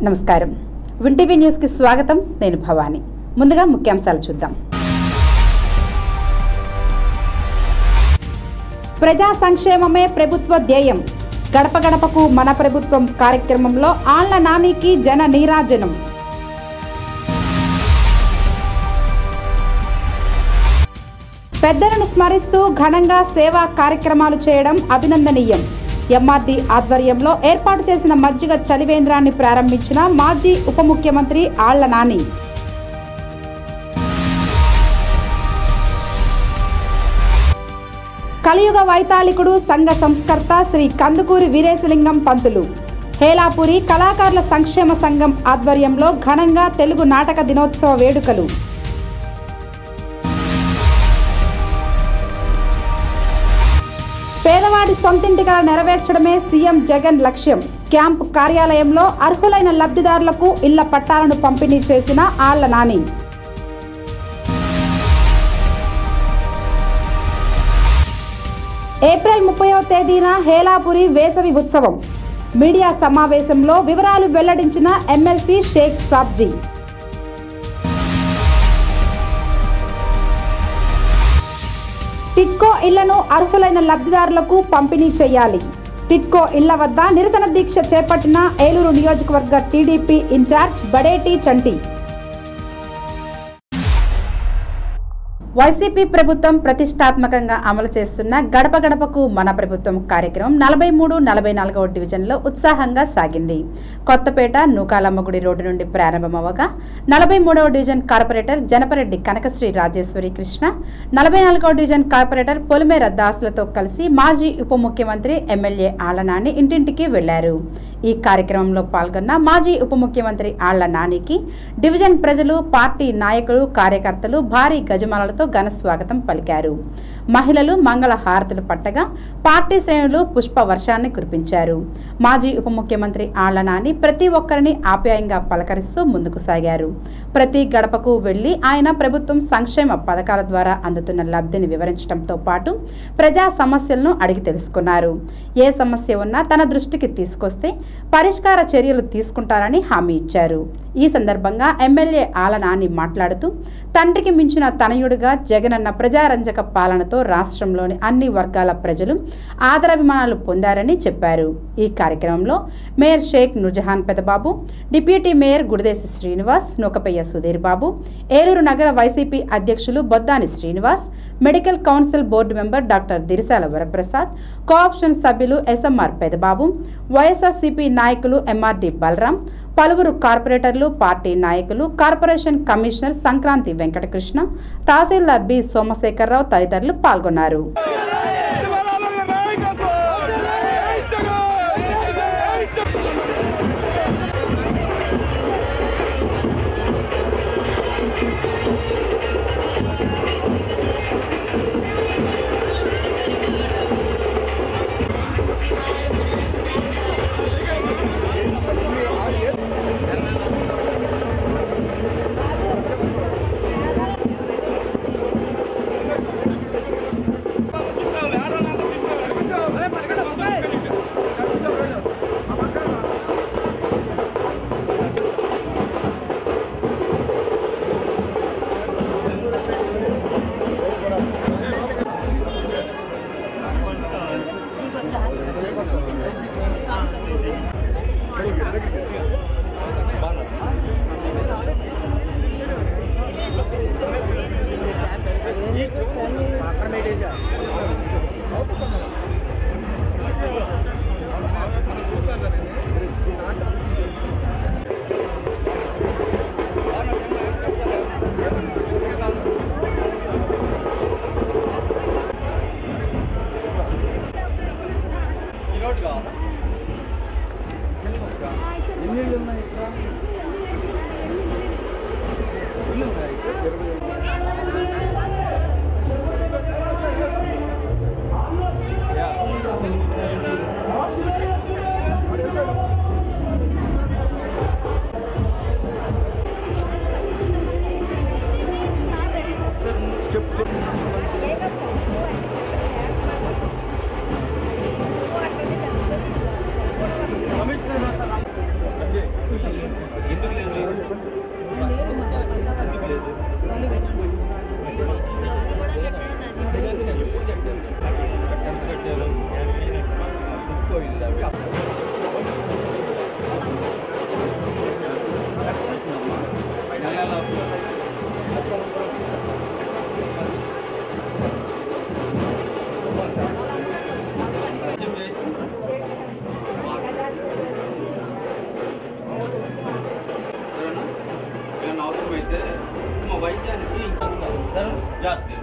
నమస్కారం వింటీవీ న్యూస్ కి స్వాగతం నేను భవాని ముందుగా ముఖ్యాంశాలు చూద్దాం ప్రజా సంక్షేమమే ప్రభుత్వ ధ్యేయం గడప గడపకు మన ప్రభుత్వం కార్యక్రమంలో ఆళ్ల నానికి జన నీరాజనం పెద్దలను స్మరిస్తూ ఘనంగా సేవా కార్యక్రమాలు చేయడం అభినందనీయం ఎంఆర్డీ ఆధ్వర్యంలో ఏర్పాటు చేసిన మజ్జిగ చలివేంద్రాన్ని ప్రారంభించిన మాజీ ఉప ముఖ్యమంత్రి ఆళ్ల నాని కలియుగ వైతాళికుడు సంఘ సంస్కర్త శ్రీ కందుకూరి వీరేశలింగం పంతులు హేలాపురి కళాకారుల సంక్షేమ సంఘం ఆధ్వర్యంలో ఘనంగా తెలుగు నాటక దినోత్సవ వేడుకలు పేదవాడి సొంతింటి కల నెరవేర్చడమే సీఎం జగన్ లక్ష్యం క్యాంపు కార్యాలయంలో అర్హులైన లబ్ధిదారులకు ఇళ్ల పట్టాలను పంపిణీ చేసిన ఆళ్ల నాని ఏప్రిల్ 30వ తేదీన హేలాపురి వేసవి ఉత్సవం మీడియా సమావేశంలో వివరాలు వెల్లడించిన ఎమ్మెల్సీ షేక్ సాబ్జీ టిట్కో ఇళ్లను అర్హులైన లబ్ధిదారులకు పంపిణీ చేయాలి టిట్కో ఇళ్ల వద్ద నిరసన దీక్ష చేపట్టిన ఏలూరు నియోజకవర్గ TDP incharge Badeti Chanti YCP ప్రభుత్వం ప్రతిష్టాత్మకంగా అమలు చేస్తున్న గడప గడపకు మన ప్రభుత్వం కార్యక్రమం 43-44వ డివిజన్లో ఉత్సాహంగా సాగింది కొత్తపేట నూకాలమ్మగుడి రోడ్డు నుండి ప్రారంభమవగా 43వ డివిజన్ కార్పొరేటర్ జనపరెడ్డి కనకశ్రీ రాజేశ్వరి కృష్ణ 44వ డివిజన్ కార్పొరేటర్ పొలిమేర దాసులతో కలిసి మాజీ ఉప ముఖ్యమంత్రి ఎమ్మెల్యే ఆళ్ల నాని ఇంటింటికి వెళ్లారు ఈ కార్యక్రమంలో పాల్గొన్న మాజీ ఉప ముఖ్యమంత్రి ఆళ్ల నానికి డివిజన్ ప్రజలు పార్టీ నాయకులు కార్యకర్తలు భారీ గజమాలతో ఘన స్వాగతం పలికారు మహిళలు మంగళ హారతులు పట్టగా పార్టీ శ్రేణులు పుష్ప వర్షాన్ని కురిపించారు మాజీ ఉప ముఖ్యమంత్రి ఆళ్ల నాని ప్రతి ఒక్కరిని ఆప్యాయంగా పలకరిస్తూ ముందుకు సాగారు ప్రతి గడపకు వెళ్లి ఆయన ప్రభుత్వం సంక్షేమ పథకాల ద్వారా అందుతున్న లబ్ధిని వివరించడంతో పాటు ప్రజా సమస్యలను అడిగి తెలుసుకున్నారు ఏ సమస్య ఉన్నా తన దృష్టికి తీసుకొస్తే పరిష్కార చర్యలు తీసుకుంటారని హామీ ఇచ్చారు ఈ సందర్భంగా ఎమ్మెల్యే ఆళ్ల నాని మాట్లాడుతూ తండ్రికి మించిన తనయుడిగా జగనన్న ప్రజారంజక పాలనతో రాష్ట్రంలోని అన్ని వర్గాల ప్రజలు ఆదరాభిమానాలు పొందారని చెప్పారు ఈ కార్యక్రమంలో mayor Sheikh Noorjahan Pedababu deputy mayor Gudidesi Srinivas Nukapayya Sudheer Babu Eluru నగర వైసీపీ అధ్యక్షులు Boddani Srinivas medical council board member doctor Dirisala Varaprasad cooption సభ్యులు ఎస్ఎంఆర్ పెదబాబు వైఎస్ఆర్సీపీ నాయకులు ఎంఆర్డి బలరాం పలువురు కార్పొరేటర్లు పార్టీ నాయకులు corporation commissioner Sankranti Venkatakrishna tahsildar B Somasekhararao తదితరులు పాల్గొన్నారు వైద్యానికి జాగ్రత్త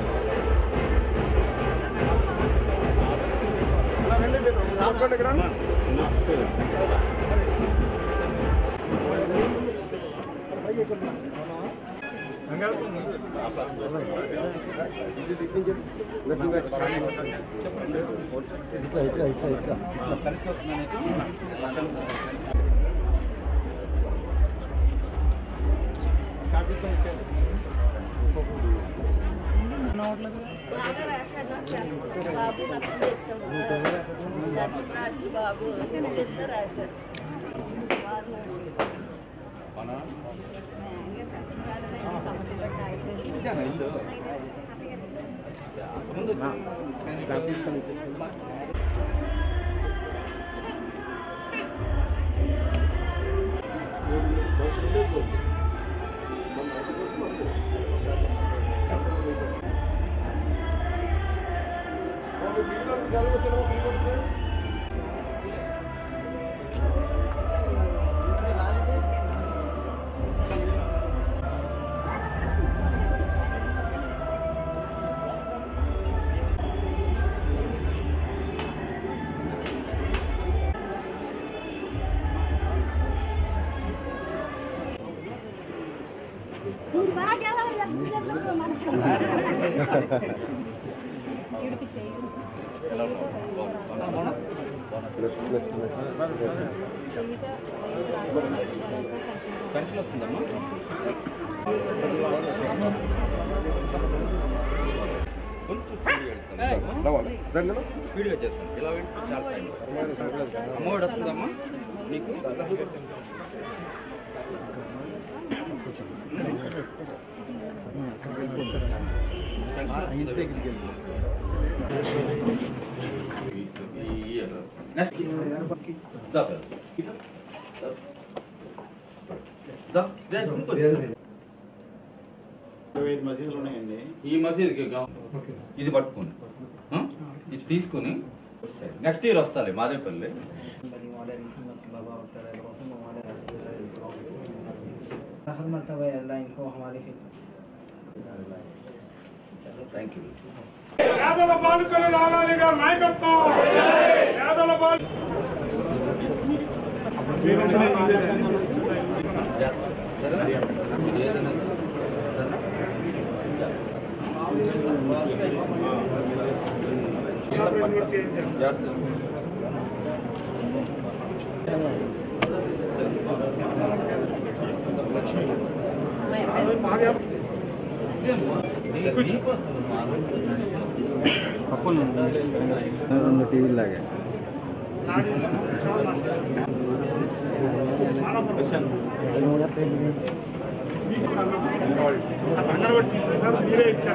పెన్షన్ వస్తుందమ్మా స్పీడ్గా చేస్తాను ఇలా చాలా అమ్మఒడి వస్తుందమ్మా నీకు మసీదులు ఉన్నాయండి. ఈ మసీదుకి ఇది పట్టుకోండి, ఇది తీసుకుని నెక్స్ట్ ఇయర్ వస్తాలి మాదేపల్లి. हर मर्तबा अल्लाह इनको हमारे థ్యాంక్ యూ. పేదల బాలికల లాలాని గారి నాయకత్వం. పేదల टीवी लगे మీరే ఇచ్చారు.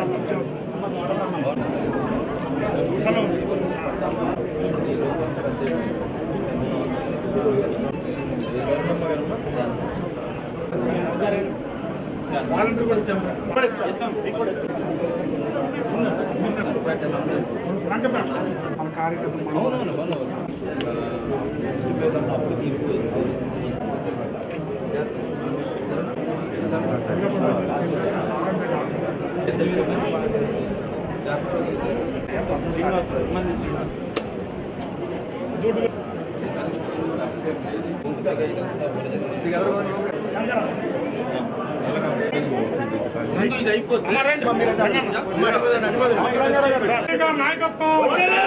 నాయకత్వం.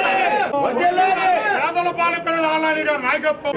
పేదల బాలికల లాలాని గారి నాయకత్వం.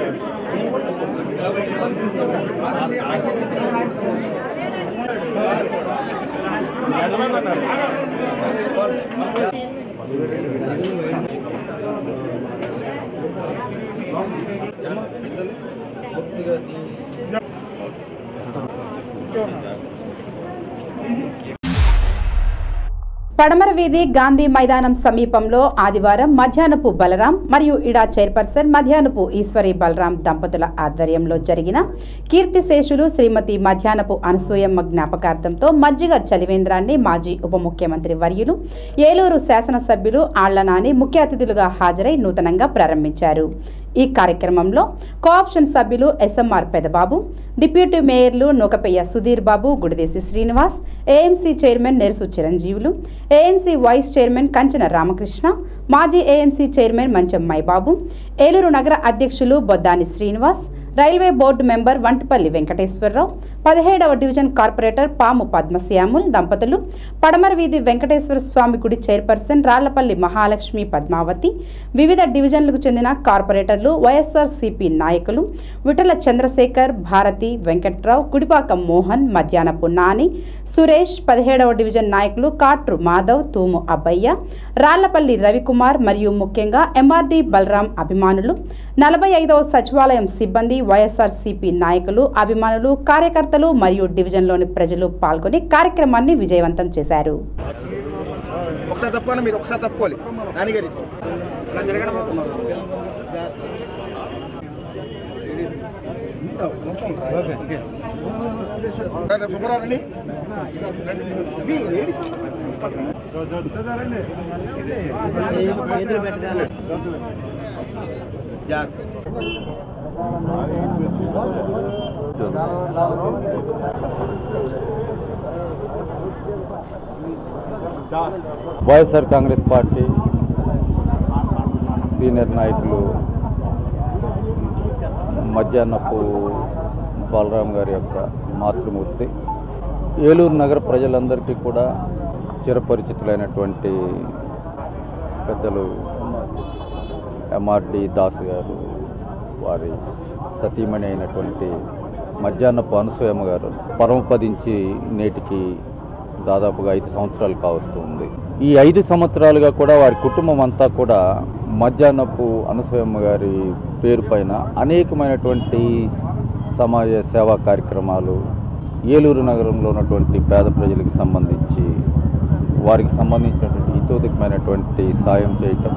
పడమర వీధి గాంధీ మైదానం సమీపంలో ఆదివారం మధ్యాహ్నపు బలరాం మరియు ఇడా చైర్పర్సన్ మధ్యాహ్నపు ఈశ్వరి బలరాం దంపతుల ఆధ్వర్యంలో జరిగిన కీర్తిశేషులు శ్రీమతి మధ్యాహ్నపు అనసూయమ్మ జ్ఞాపకార్థంతో మజ్జిగ చలివేంద్రాన్ని మాజీ ఉప ముఖ్యమంత్రి వర్యులు ఏలూరు శాసనసభ్యులు ఆళ్ల నాని ముఖ్య అతిథులుగా హాజరై నూతనంగా ప్రారంభించారు. ఈ కార్యక్రమంలో కోఆప్షన్ సభ్యులు ఎస్ఎంఆర్ పెదబాబు, డిప్యూటీ మేయర్లు Nukapayya Sudheer Babu, Gudidesi Srinivas, AMC chairman Nerusu Chiranjeevulu, AMC vice chairman Kanchana Ramakrishna, మాజీ ఏఎంసీ చైర్మన్ మంచం మైబాబు, ఏలూరు నగర అధ్యక్షులు Boddani Srinivas, railway board member Vantipalli Venkateswararao, 17వ డివిజన్ కార్పొరేటర్ పాము పద్మశ్యాముల్ దంపతులు, పడమర వీధి వెంకటేశ్వర స్వామి గుడి చైర్పర్సన్ రాళ్లపల్లి మహాలక్ష్మి పద్మావతి, వివిధ డివిజన్లకు చెందిన కార్పొరేటర్లు, వైఎస్ఆర్సీపీ నాయకులు విఠల చంద్రశేఖర్, భారతి, వెంకట్రావు, గుడిపాక మోహన్, మధ్యాహ్నపు నాని, సురేష్, 17వ డివిజన్ నాయకులు కాట్రు మాధవ్, తూము అబ్బయ్య, రాళ్లపల్లి రవికుమార్ మరియు ముఖ్యంగా ఎంఆర్డి బలరాం అభిమానులు, 45వ సచివాలయం సిబ్బంది, వైఎస్ఆర్సీపీ నాయకులు, అభిమానులు, కార్యకర్తలు మరియు డివిజన్లోని ప్రజలు పాల్గొని కార్యక్రమాన్ని విజయవంతం చేశారు. వైఎస్ఆర్ కాంగ్రెస్ పార్టీ సీనియర్ నాయకులు మధ్యాహ్నపు బలరాం గారి యొక్క మాతృమూర్తి, ఏలూరు నగర ప్రజలందరికీ కూడా చిరపరిచితులైనటువంటి పెద్దలు ఎంఆర్డి దాస్ గారు, వారి సతీమణి అయినటువంటి మధ్యాహ్నపు అనసూయమ్మ గారు పరమపదించి నేటికి దాదాపుగా 5 సంవత్సరాలు కావస్తుంది. ఈ 5 సంవత్సరాలుగా కూడా వారి కుటుంబం అంతా కూడా మధ్యాహ్నపు అనసూయమ్మ గారి పేరు పైన అనేకమైనటువంటి సమాజ సేవా కార్యక్రమాలు, ఏలూరు నగరంలో ఉన్నటువంటి పేద ప్రజలకు సంబంధించి వారికి సంబంధించినటువంటి హితోధికమైనటువంటి సాయం చేయటం,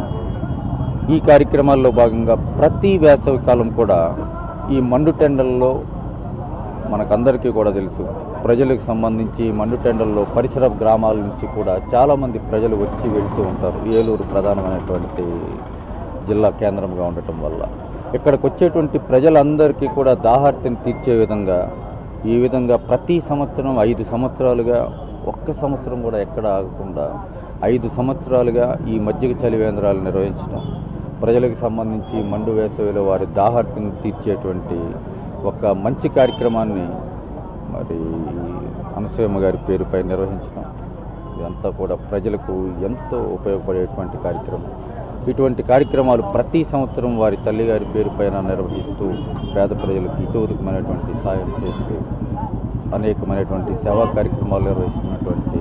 ఈ కార్యక్రమాల్లో భాగంగా ప్రతి వేసవి కాలం కూడా ఈ మండుటెండల్లో మనకందరికీ కూడా తెలుసు, ప్రజలకు సంబంధించి మండుటెండల్లో పరిసర గ్రామాల నుంచి కూడా చాలామంది ప్రజలు వచ్చి వెళ్తూ ఉంటారు. ఏలూరు ప్రధానమైనటువంటి జిల్లా కేంద్రంగా ఉండటం వల్ల ఇక్కడికి వచ్చేటువంటి ప్రజలందరికీ కూడా దాహార్తిని తీర్చే విధంగా ఈ విధంగా ప్రతి సంవత్సరం 5 సంవత్సరాలుగా, ఒక్క సంవత్సరం కూడా ఎక్కడ ఆగకుండా 5 సంవత్సరాలుగా ఈ మజ్జిగ చలివేంద్రాలు నిర్వహించడం, ప్రజలకు సంబంధించి మండు వేసవిలో వారి దాహార్తిని తీర్చేటువంటి ఒక మంచి కార్యక్రమాన్ని మరి అనసూయమ్మ గారి పేరుపై నిర్వహించడం, ఇదంతా కూడా ప్రజలకు ఎంతో ఉపయోగపడేటువంటి కార్యక్రమం. ఇటువంటి కార్యక్రమాలు ప్రతి సంవత్సరం వారి తల్లిగారి పేరుపైన నిర్వహిస్తూ పేద ప్రజలకు హితోధికమైనటువంటి సాయం చేస్తూ అనేకమైనటువంటి సేవా కార్యక్రమాలు నిర్వహిస్తున్నటువంటి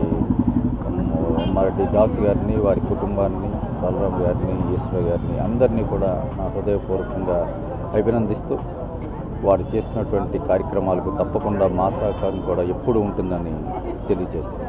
ఎంఆర్డి దాస్ గారిని, వారి కుటుంబాన్ని, బలరాం గారిని, ఈశ్వర గారిని అందరినీ కూడా నా హృదయపూర్వకంగా అభినందిస్తూ వారు చేసినటువంటి కార్యక్రమాలకు తప్పకుండా మా సహకారం కూడా ఎప్పుడు ఉంటుందని తెలియజేస్తున్నాను.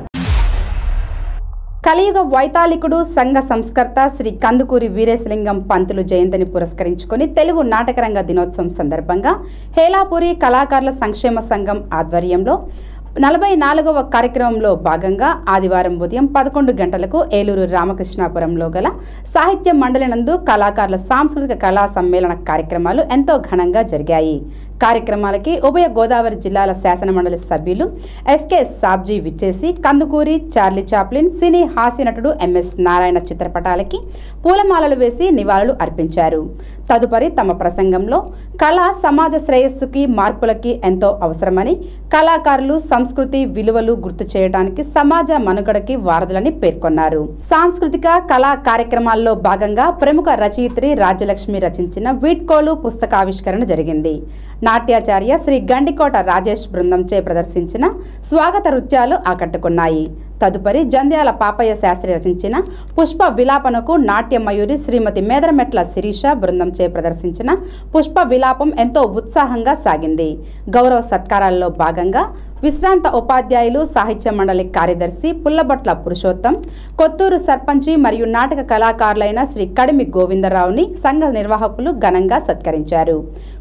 కలియుగ వైతాళికుడు సంఘ సంస్కర్త శ్రీ కందుకూరి వీరేశలింగం పంతులు జయంతిని పురస్కరించుకొని తెలుగు నాటకరంగ దినోత్సవం సందర్భంగా హేలాపురి కళాకారుల సంక్షేమ సంఘం ఆధ్వర్యంలో 44వ కార్యక్రమంలో భాగంగా ఆదివారం ఉదయం 11 గంటలకు ఏలూరు రామకృష్ణాపురంలో గల సాహిత్య మండలి నందు కళాకారుల సాంస్కృతిక కళా సమ్మేళన కార్యక్రమాలు ఎంతో ఘనంగా జరిగాయి. కార్యక్రమాలకి ఉభయ గోదావరి జిల్లాల శాసనమండలి సభ్యులు ఎస్కే సాబ్జీ విచ్చేసి కందుకూరి, చార్లీ చాప్లిన్, సినీ హాస్య నటుడు ఎంఎస్ నారాయణ చిత్రపటాలకి పూలమాలలు వేసి నివాళులు అర్పించారు. తదుపరి తమ ప్రసంగంలో కళ సమాజ శ్రేయస్సుకి, మార్పులకి ఎంతో అవసరమని, కళాకారులు సంస్కృతి విలువలు గుర్తు చేయడానికి సమాజ మనుగడకి వారధులని పేర్కొన్నారు. సాంస్కృతిక కళా కార్యక్రమాల్లో భాగంగా ప్రముఖ రచయిత్రి రాజ్యలక్ష్మి రచించిన వీడ్కోలు పుస్తకావిష్కరణ జరిగింది. నాట్యాచార్య శ్రీ గండికోట రాజేష్ బృందంచే ప్రదర్శించిన స్వాగత నృత్యాలు ఆకట్టుకున్నాయి. తదుపరి జంధ్యాల పాపయ్య శాస్త్రి రచించిన పుష్ప విలాపనకు నాట్య మయూరి శ్రీమతి మేదరమెట్ల శిరీష బృందంచే ప్రదర్శించిన పుష్ప విలాపం ఎంతో ఉత్సాహంగా సాగింది. గౌరవ సత్కారాల్లో భాగంగా విశ్రాంత ఉపాధ్యాయులు, సాహిత్య మండలి కార్యదర్శి పుల్లబొట్ల పురుషోత్తం, కొత్తూరు సర్పంచి మరియు నాటక కళాకారులైన శ్రీ కడిమి గోవిందరావుని సంఘ నిర్వాహకులు ఘనంగా సత్కరించారు.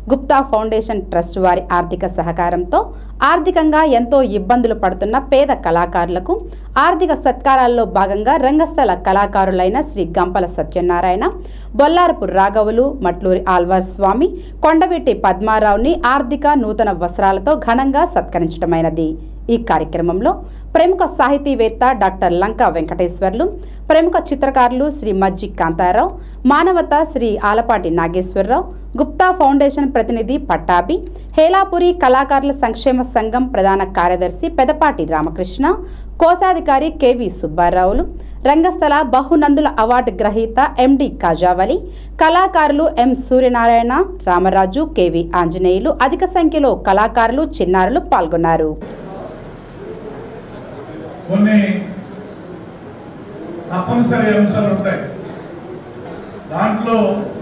గుప్తా ఫౌండేషన్ ట్రస్ట్ వారి ఆర్థిక సహకారంతో ఆర్థికంగా ఎంతో ఇబ్బందులు పడుతున్న పేద కళాకారులకు ఆర్థిక సత్కారాల్లో భాగంగా రంగస్థల కళాకారులైన శ్రీ గంపల సత్యనారాయణ, బొల్లారపు రాఘవులు, మట్లూరి ఆల్వార్ స్వామి, కొండవీటి పద్మారావుని ఆర్థిక నూతన వస్త్రాలతో ఘనంగా సత్కరించడమైనది. ఈ కార్యక్రమంలో ప్రముఖ సాహితీవేత్త డాక్టర్ లంకా వెంకటేశ్వర్లు, ప్రముఖ చిత్రకారులు శ్రీ మజ్జి కాంతారావు, మానవత శ్రీ ఆలపాటి నాగేశ్వరరావు, గుప్తా ఫౌండేషన్ ప్రతినిధి పట్టాభి, హేలాపురి కళాకారుల సంక్షేమ సంఘం ప్రధాన కార్యదర్శి పెదపాటి రామకృష్ణ, కోశాధికారి కెవి సుబ్బారావులు, రంగస్థల బహునందుల అవార్డు గ్రహీత ఎండి కాజావలి, కళాకారులు ఎం సూర్యనారాయణ, రామరాజు, కెవి ఆంజనేయులు, అధిక సంఖ్యలో కళాకారులు, చిన్నారులు పాల్గొన్నారు. కొన్ని తప్పనిసరి అంశాలు ఉంటాయి. దాంట్లో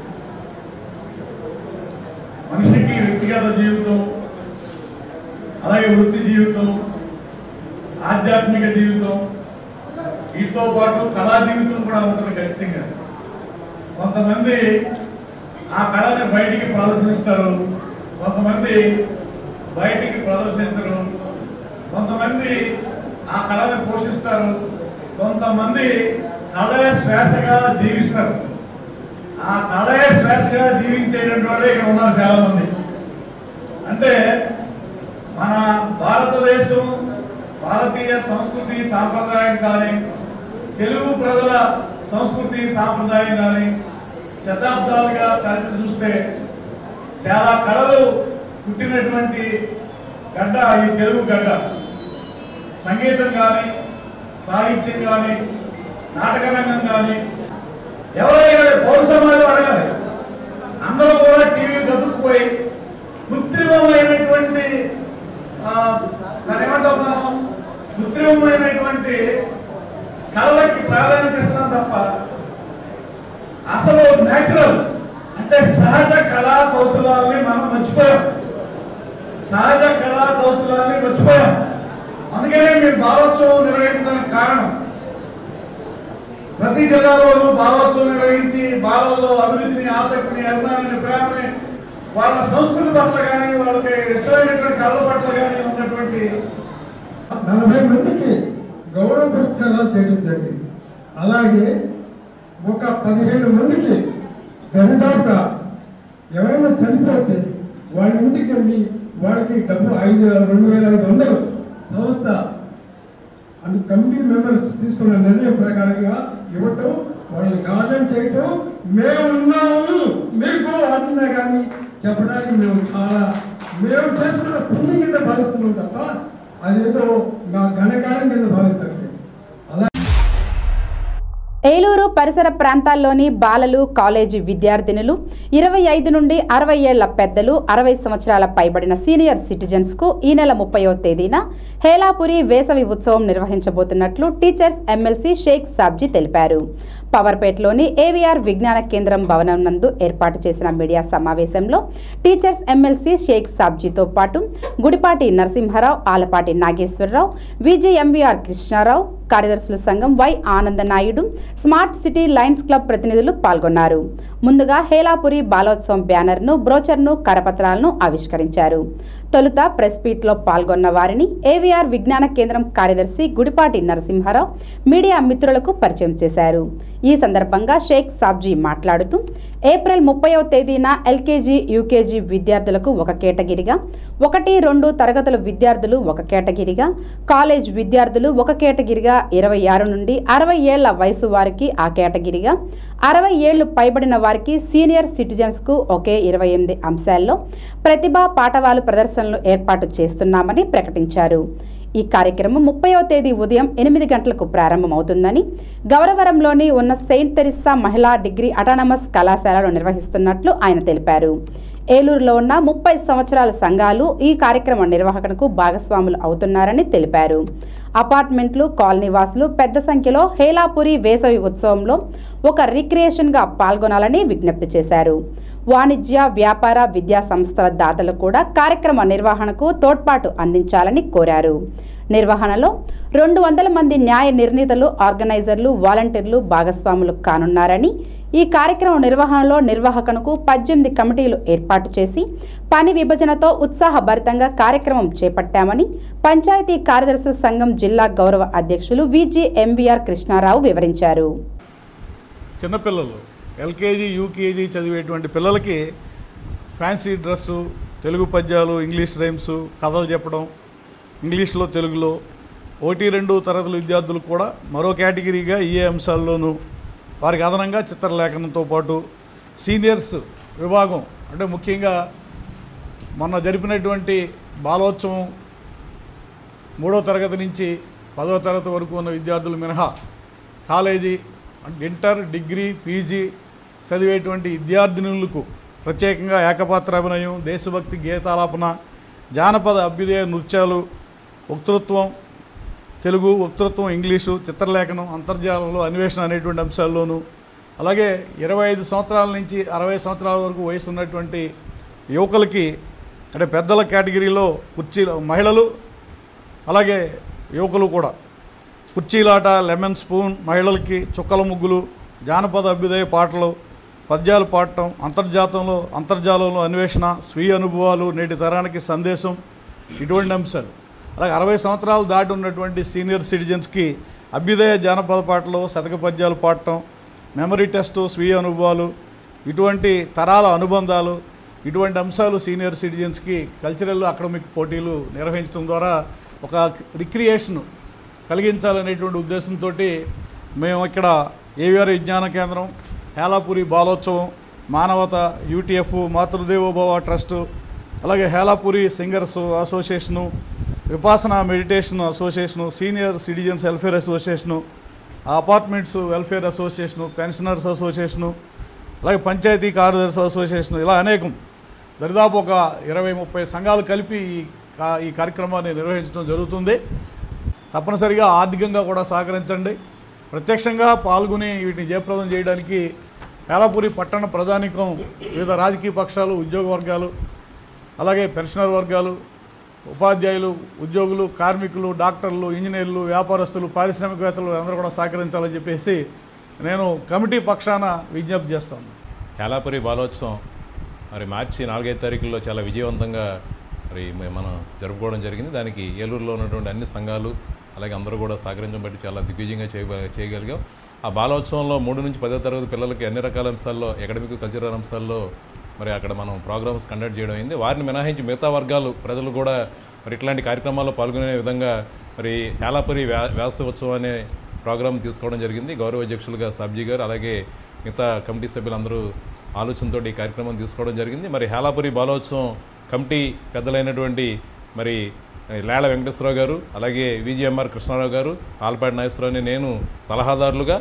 మనిషికి వ్యక్తిగత జీవితం, అలాగే వృత్తి జీవితం, ఆధ్యాత్మిక జీవితం, వీటితో పాటు కళా జీవితం కూడా ఉంటుంది ఖచ్చితంగా. కొంతమంది ఆ కళని బయటికి ప్రదర్శిస్తారు, కొంతమంది బయటికి ప్రదర్శించరు, కొంతమంది ఆ కళని పోషిస్తారు, కొంతమంది కళే శ్వాసగా జీవిస్తారు. ఆ కళే శ్వాసగా జీవించేటువంటి వాళ్ళే ఇక్కడ ఉన్నారు చాలా మంది. అంటే మన భారతదేశం, భారతీయ సంస్కృతి సాంప్రదాయం కానీ, తెలుగు ప్రజల సంస్కృతి సాంప్రదాయం కానీ శతాబ్దాలుగా చరిత్ర చూస్తే చాలా కళలు పుట్టినటువంటి గడ్డ ఈ తెలుగు గడ్డ. సంగీతం కానీ, సాహిత్యం కానీ, నాటక రంగం కానీ, ఎవరైనా పౌర సమాజం అడగాలి. అందరూ కూడా టీవీలు గతుక్కుపోయి కృత్రిమమైనటువంటి దాన్ని ఏమంటాం మనం, కృత్రిమమైనటువంటి కళలకి ప్రాధాన్యత ఇస్తున్నాం తప్ప అసలు నేచురల్ అంటే సహజ కళా కౌశలాన్ని మనం మర్చిపోయాం. సహజ కళా కౌశలాన్ని మర్చిపోయాం. అందుకనే మీరు బాలోత్సవం నిర్వహించడానికి కారణం. ప్రతి జిల్లాలోనూ బాలోత్సవం నిర్వహించి బాలల్లో అభిరుచిని, ఆసక్తిని, అభిమానాన్ని, ప్రేమని, వాళ్ళ సంస్కృతి పట్ల కానీ, వాళ్ళకి ఇష్టమైనటువంటి కళల పట్ల కానీ ఉన్నటువంటి 40 మందికి గౌరవ పురస్కారాలు చేయడం జరిగింది. అలాగే ఒక 15 మందికి దరిదాపుగా ఎవరైనా చనిపోతే వాళ్ళ ఇంటికి వెళ్ళి వాళ్ళకి డబ్బు 2,500 సంస్థ అండ్ కమిటీ మెంబర్స్ తీసుకున్న నిర్ణయం ప్రకారంగా ఇవ్వటం, వాళ్ళని గార్డెన్ చేయటం, మేమున్నాము మీకు అన్నా కానీ చెప్పడానికి మేము చేసుకున్న పుణ్యం కింద భావిస్తున్నాం తప్ప అదేదో నా ఘనకార్యం కింద భావించట్లేదు. ఏలూరు పరిసర ప్రాంతాల్లోని బాలలు, కాలేజీ విద్యార్థినులు, 25 నుండి 60 ఏళ్ల పెద్దలు, 60 సంవత్సరాల పైబడిన సీనియర్ సిటిజన్స్కు ఈ నెల 30వ తేదీన హేలాపురి వేసవి ఉత్సవం నిర్వహించబోతున్నట్లు టీచర్స్ ఎమ్మెల్సీ షేక్ సాబ్జీ తెలిపారు. పవర్పేటలోని ఏవీఆర్ విజ్ఞాన కేంద్రం భవనం నందు ఏర్పాటు చేసిన మీడియా సమావేశంలో టీచర్స్ ఎమ్మెల్సీ షేక్ సాబ్జీతో పాటు గుడిపాటి నరసింహారావు, ఆలపాటి నాగేశ్వరరావు, విజేఎంవీఆర్ కృష్ణారావు, కార్యదర్శుల సంఘం Y Anandanaidu, smart city lions club ప్రతినిధులు పాల్గొన్నారు. ముందుగా హేలాపురి బాలోత్సవం బ్యానర్ను, బ్రోచర్ను, కరపత్రాలను ఆవిష్కరించారు. తొలుత ప్రెస్ మీట్లో పాల్గొన్న వారిని ఏవీఆర్ విజ్ఞాన కేంద్రం కార్యదర్శి గుడిపాటి నరసింహారావు మీడియా మిత్రులకు పరిచయం చేశారు. ఈ సందర్భంగా షేక్ సాబ్జీ మాట్లాడుతూ ఏప్రిల్ 30వ తేదీన ఎల్కేజీ, యూకేజీ విద్యార్థులకు ఒక కేటగిరీగా, 1-2 తరగతుల విద్యార్థులు ఒక కేటగిరీగా, కాలేజ్ విద్యార్థులు ఒక కేటగిరీగా, 26 నుండి 60 ఏళ్ల వయసు వారికి ఆ కేటగిరీగా, 60 ఏళ్లు పైబడిన వారికి సీనియర్ సిటిజన్స్కు ఒకే 28 అంశాల్లో ప్రతిభా పాఠవాలు ప్రదర్శనలు ఏర్పాటు చేస్తున్నామని ప్రకటించారు. ఈ కార్యక్రమం 30వ తేదీ ఉదయం 8 గంటలకు ప్రారంభమవుతుందని, గౌరవరంలోని ఉన్న సెయింట్ తెరిస్సా మహిళా డిగ్రీ అటానమస్ కళాశాలలో నిర్వహిస్తున్నట్లు ఆయన తెలిపారు. ఏలూరులో ఉన్న 30 సంవత్సరాల సంఘాలు ఈ కార్యక్రమ నిర్వహణకు భాగస్వాములు అవుతున్నారని తెలిపారు. అపార్ట్మెంట్లు, కాలనీ వాసులు పెద్ద సంఖ్యలో హేలాపురి వేసవి ఉత్సవంలో ఒక రిక్రియేషన్గా పాల్గొనాలని విజ్ఞప్తి చేశారు. వాణిజ్య, వ్యాపార, విద్యా సంస్థల దాతలు కూడా కార్యక్రమ నిర్వహణకు తోడ్పాటు అందించాలని కోరారు. నిర్వహణలో 200 మంది న్యాయ నిర్ణీతలు, ఆర్గనైజర్లు, వాలంటీర్లు భాగస్వాములు కానున్నారని, ఈ కార్యక్రమం నిర్వహణలో నిర్వాహకునకు 18 కమిటీలు ఏర్పాటు చేసి పని విభజనతో ఉత్సాహభరితంగా కార్యక్రమం చేపట్టామని పంచాయతీ కార్యదర్శుల సంఘం జిల్లా గౌరవ అధ్యక్షులు విజిఎంవిఆర్ కృష్ణారావు వివరించారు. చిన్నపిల్లలు ఎల్కేజీ యూకేజీ చదివేటువంటి పిల్లలకి ఫ్యాన్సీ డ్రెస్సు, తెలుగు పద్యాలు, ఇంగ్లీష్ రైమ్స్, కథలు చెప్పడం, ఇంగ్లీష్లో తెలుగులో 1-2 తరగతుల విద్యార్థులు కూడా మరో కేటగిరీగా ఈ అంశాల్లోనూ వారికి అదనంగా చిత్రలేఖనంతో పాటు సీనియర్స్ విభాగం అంటే ముఖ్యంగా మొన్న జరిపినటువంటి బాలోత్సవం 3వ తరగతి నుంచి 10వ తరగతి వరకు ఉన్న విద్యార్థులు మినహా కాలేజీ, ఇంటర్, డిగ్రీ, పీజీ చదివేటువంటి విద్యార్థినులకు ప్రత్యేకంగా ఏకపాత్ర అభినయం, దేశభక్తి గీతాలాపన, జానపద అభ్యుదయ నృత్యాలు, వక్తృత్వం తెలుగు, వక్తృత్వం ఇంగ్లీషు, చిత్రలేఖనం, అంతర్జాలంలో అన్వేషణ అనేటువంటి అంశాల్లోనూ అలాగే 25 సంవత్సరాల నుంచి 60 సంవత్సరాల వరకు వయసు ఉన్నటువంటి యువకులకి అంటే పెద్దల కేటగిరీలో కుర్చీలు మహిళలు అలాగే యువకులు కూడా కుర్చీలాట, లెమన్ స్పూన్, మహిళలకి చుక్కల ముగ్గులు, జానపద అభ్యుదయ పాటలు, పద్యాలు పాడటం, అంతర్జాలంలో అన్వేషణ, స్వీయ అనుభవాలు, నేటి తరానికి సందేశం ఇటువంటి అంశాలు. అలాగే 60 సంవత్సరాలు దాటి ఉన్నటువంటి సీనియర్ సిటిజన్స్కి అభ్యుదయ జానపద పాటలు, శతక పద్యాలు పాడటం, మెమరీ టెస్టు, స్వీయ అనుభవాలు, ఇటువంటి తరాల అనుబంధాలు, ఇటువంటి అంశాలు సీనియర్ సిటిజన్స్కి కల్చరల్ అకాడమిక్ పోటీలు నిర్వహించడం ద్వారా ఒక రిక్రియేషన్ కలిగించాలనేటువంటి ఉద్దేశంతో మేము ఇక్కడ ఏవిఆర్ విజ్ఞాన కేంద్రం, హేలాపురి బాలోత్సవం, మానవత, యూటీఎఫ్, మాతృదేవోభవ ట్రస్టు, అలాగే Helapuri singers association, Vipassana meditation association, senior citizens welfare association, apartments welfare association, pensioners association, అలాగే పంచాయతీ కార్యదర్శుల అసోసియేషను, ఇలా అనేకం దరిదాపు ఒక 20-30 సంఘాలు కలిపి ఈ కార్యక్రమాన్ని నిర్వహించడం జరుగుతుంది. తప్పనిసరిగా ఆర్థికంగా కూడా సహకరించండి. ప్రత్యక్షంగా పాల్గొని వీటిని జయప్రదం చేయడానికి హేలాపురి పట్టణ ప్రజానీకం, వివిధ రాజకీయ పక్షాలు, ఉద్యోగ వర్గాలు, అలాగే పెన్షనర్ వర్గాలు, ఉపాధ్యాయులు, ఉద్యోగులు, కార్మికులు, డాక్టర్లు, ఇంజనీర్లు, వ్యాపారస్తులు, పారిశ్రామికవేత్తలు అందరూ కూడా సహకరించాలని చెప్పేసి నేను కమిటీ పక్షాన విజ్ఞప్తి చేస్తాను. హేలాపురి బాలోత్సవం మరి మార్చి 4-5 తారీఖుల్లో చాలా విజయవంతంగా మరి మనం జరుపుకోవడం జరిగింది. దానికి ఏలూరులో ఉన్నటువంటి అన్ని సంఘాలు అలాగే అందరూ కూడా సహకరించడం బట్టి చాలా దిగ్విజయంగా చేయగలిగాం. ఆ బాలోత్సవంలో 3 నుంచి 10వ తరగతి పిల్లలకి అన్ని రకాల అంశాల్లో, అకాడమిక్, కల్చరల్ అంశాల్లో మరి అక్కడ మనం ప్రోగ్రామ్స్ కండక్ట్ చేయడం అయింది. వారిని మినహాయించి మిగతా వర్గాలు ప్రజలు కూడా మరి ఇట్లాంటి కార్యక్రమాల్లో పాల్గొనే విధంగా మరి హేలాపురి వ్యాసోత్సవం అనే ప్రోగ్రాం తీసుకోవడం జరిగింది. గౌరవ అధ్యక్షులుగా సబ్జీ గారు అలాగే మిగతా కమిటీ సభ్యులందరూ ఆలోచనతో ఈ కార్యక్రమం తీసుకోవడం జరిగింది. మరి హేలాపురి బాలోత్సవం కమిటీ పెద్దలైనటువంటి మరి లేళ్ల వెంకటేశ్వరరావు గారు, అలాగే విజిఎంఆర్ కృష్ణారావు గారు, ఆల్పాటి నాగేశ్వరరావు నేను సలహాదారులుగా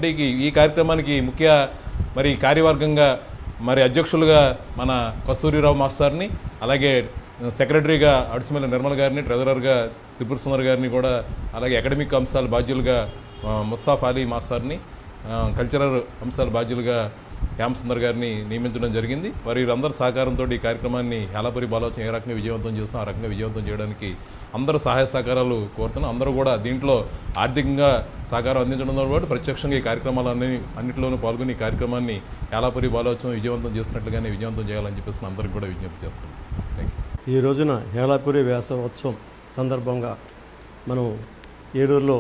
ఈ కార్యక్రమానికి ముఖ్య మరి కార్యవర్గంగా మరి అధ్యక్షులుగా మన కస్తూరిరావు మాస్టర్ని, అలాగే సెక్రటరీగా అడుసుమల్లి నిర్మల్ గారిని, ట్రెజరర్గా త్రిపుర సుందర్ గారిని కూడా, అలాగే అకాడమిక్ అంశాల బాధ్యులుగా ముస్తాఫ్ అలీ మాస్టర్ని, కల్చరల్ అంశాల బాధ్యులుగా శ్యామ్ సుందర్ గారిని నియమించడం జరిగింది. వీరందరి సహకారంతో ఈ కార్యక్రమాన్ని హేలాపురి బాలోత్సవం ఏ రకంగా విజయవంతం చేస్తాం ఆ రకంగా విజయవంతం చేయడానికి అందరూ సహాయ సహకారాలు కోరుతున్నాం. అందరూ కూడా దీంట్లో ఆర్థికంగా సహకారం అందించడంతో పాటు ప్రత్యక్షంగా ఈ కార్యక్రమాలన్నింటిలోనూ పాల్గొని ఈ కార్యక్రమాన్ని హేలాపురి బాలోత్సవం విజయవంతం చేసినట్లుగానే విజయవంతం చేయాలని చెప్పేసి అందరికీ కూడా విజ్ఞప్తి చేస్తున్నాం. Thank you. ఈ రోజున హేలాపురి వ్యాసోత్సవం సందర్భంగా మనం ఏలూరులో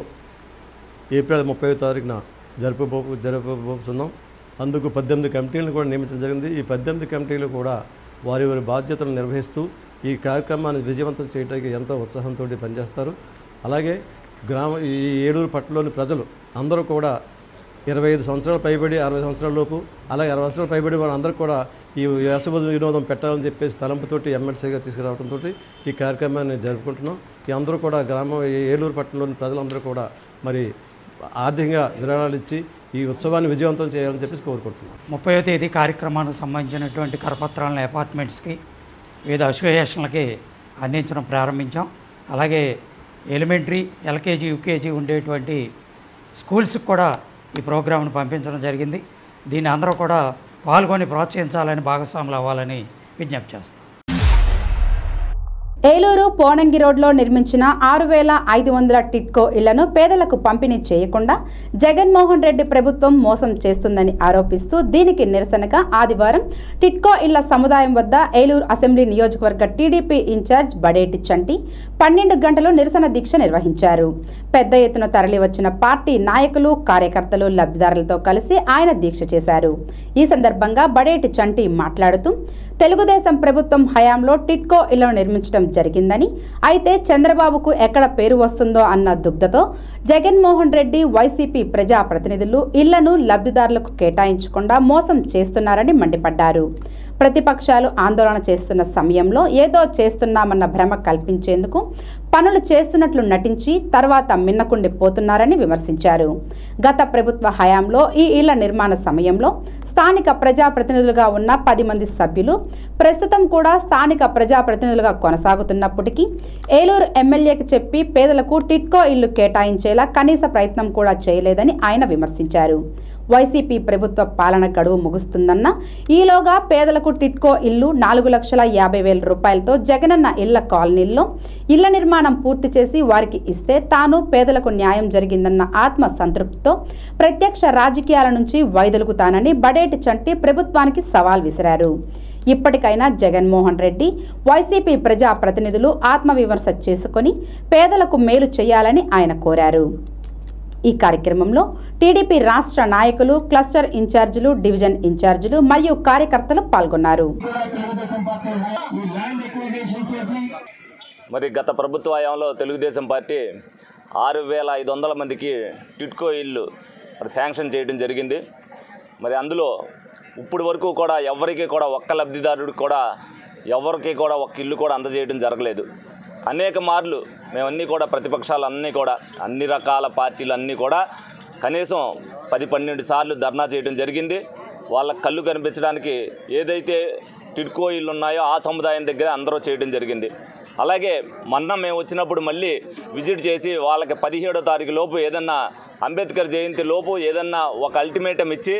ఏప్రిల్ 30వ తారీఖున జరపబోతున్నాం. అందుకు 18 కమిటీలను కూడా నియమించడం జరిగింది. ఈ 18 కమిటీలు కూడా వారి బాధ్యతలను నిర్వహిస్తూ ఈ కార్యక్రమాన్ని విజయవంతం చేయడానికి ఎంతో ఉత్సాహంతో పనిచేస్తారు. అలాగే ఈ ఏలూరు పట్టణంలోని ప్రజలు అందరూ కూడా 25 సంవత్సరాలు పైబడి 60 సంవత్సరాల లోపు, అలాగే 60 సంవత్సరాలు పైబడి వాళ్ళందరూ కూడా ఈ వేసవి వినోదం పెట్టాలని చెప్పేసి తలంపుతోటి ఎమ్మెల్సీగా తీసుకురావడంతో ఈ కార్యక్రమాన్ని జరుపుకుంటున్నాం. ఈ అందరూ కూడా ఏలూరు పట్టణంలోని ప్రజలందరూ కూడా మరి ఆర్థికంగా విరాళాలు ఇచ్చి ఈ ఉత్సవాన్ని విజయవంతం చేయాలని చెప్పేసి కోరుకుంటున్నాం. 30వ తేదీ కార్యక్రమానికి సంబంధించినటువంటి కరపత్రాలను అపార్ట్మెంట్స్కి వివిధ అసోసియేషన్లకి అందించడం ప్రారంభించాం. అలాగే ఎలిమెంటరీ, ఎల్కేజీ, యూకేజీ ఉండేటువంటి స్కూల్స్కి కూడా ఈ ప్రోగ్రాంను పంపించడం జరిగింది. దీన్ని అందరూ కూడా పాల్గొని ప్రోత్సహించాలని, భాగస్వాములు అవ్వాలని విజ్ఞప్తి చేస్తాం. ఏలూరు పోనంగి రోడ్లో నిర్మించిన 6,500 టిట్కో ఇళ్లను పేదలకు పంపిణీ చేయకుండా జగన్మోహన్ రెడ్డి ప్రభుత్వం మోసం చేస్తుందని ఆరోపిస్తూ దీనికి నిరసనగా ఆదివారం టిట్కో ఇళ్ల సముదాయం వద్ద ఏలూరు అసెంబ్లీ నియోజకవర్గ టీడీపీ ఇన్ఛార్జ్ బడేటి చంటి 12 గంటలు నిరసన దీక్ష నిర్వహించారు. పెద్ద ఎత్తున తరలివచ్చిన పార్టీ నాయకులు, కార్యకర్తలు, లబ్ధిదారులతో కలిసి ఆయన దీక్ష చేశారు. ఈ సందర్భంగా బడేటి చంటి మాట్లాడుతూ తెలుగుదేశం ప్రభుత్వం హయాంలో టిట్కో ఇళ్లను నిర్మించడం జరిగిందని, అయితే చంద్రబాబుకు ఎక్కడ పేరు వస్తుందో అన్న దుగ్ధతో జగన్మోహన్ రెడ్డి, వైసీపీ ప్రజాప్రతినిధులు ఇళ్లను లబ్ధిదారులకు కేటాయించకుండా మోసం చేస్తున్నారని మండిపడ్డారు. ప్రతిపక్షాలు ఆందోళన చేస్తున్న సమయంలో ఏదో చేస్తున్నామన్న భ్రమ కల్పించేందుకు పనులు చేస్తున్నట్లు నటించి తర్వాత మిన్నకుండిపోతున్నారని విమర్శించారు. గత ప్రభుత్వ హయాంలో ఈ ఇళ్ల నిర్మాణ సమయంలో స్థానిక ప్రజాప్రతినిధులుగా ఉన్న 10 మంది సభ్యులు ప్రస్తుతం కూడా స్థానిక ప్రజాప్రతినిధులుగా కొనసాగుతున్నప్పటికీ ఏలూరు ఎమ్మెల్యేకి చెప్పి పేదలకు టిట్కో ఇల్లు కేటాయించేలా కనీస ప్రయత్నం కూడా చేయలేదని ఆయన విమర్శించారు. వైసీపీ ప్రభుత్వ పాలన గడువు ముగుస్తుందన్న ఈలోగా పేదలకు టిట్కో ఇల్లు 4,50,000 రూపాయలతో జగనన్న ఇళ్ల కాలనీల్లో ఇళ్ల నిర్మాణం పూర్తి చేసి వారికి ఇస్తే తాను పేదలకు న్యాయం జరిగిందన్న ఆత్మ సంతృప్తితో ప్రత్యక్ష రాజకీయాల నుంచి వైదొలుగుతానని బడేటి చంటి ప్రభుత్వానికి సవాల్ విసిరారు. ఇప్పటికైనా జగన్మోహన్ రెడ్డి, వైసీపీ ప్రజాప్రతినిధులు ఆత్మవిమర్శ చేసుకుని పేదలకు మేలు చేయాలని ఆయన కోరారు. ఈ కార్యక్రమంలో టీడీపీ రాష్ట్ర నాయకులు, క్లస్టర్ ఇన్ఛార్జీలు, డివిజన్ ఇన్ఛార్జీలు మరియు కార్యకర్తలు పాల్గొన్నారు. మరి గత ప్రభుత్వ హయాంలో తెలుగుదేశం పార్టీ 6,500 మందికి టిట్కో ఇల్లు శాంక్షన్ చేయడం జరిగింది. మరి అందులో ఇప్పుడు వరకు కూడా ఎవరికి కూడా ఒక్క లబ్ధిదారుడికి కూడా ఎవరికి కూడా ఒక్క ఇల్లు కూడా అందజేయడం జరగలేదు. అనేక మార్లు మేమన్నీ కూడా ప్రతిపక్షాలన్నీ కూడా అన్ని రకాల పార్టీలన్నీ కూడా కనీసం 10-12 సార్లు ధర్నా చేయడం జరిగింది. వాళ్ళ కళ్ళు కనిపించడానికి ఏదైతే టిట్కో ఇల్లు ఉన్నాయో ఆ సముదాయం దగ్గర అందరూ చేయడం జరిగింది. అలాగే మొన్న మేము వచ్చినప్పుడు మళ్ళీ విజిట్ చేసి వాళ్ళకి 17వ తారీఖు లోపు ఏదన్నా అంబేద్కర్ జయంతి లోపు ఏదన్నా ఒక అల్టిమేటం ఇచ్చి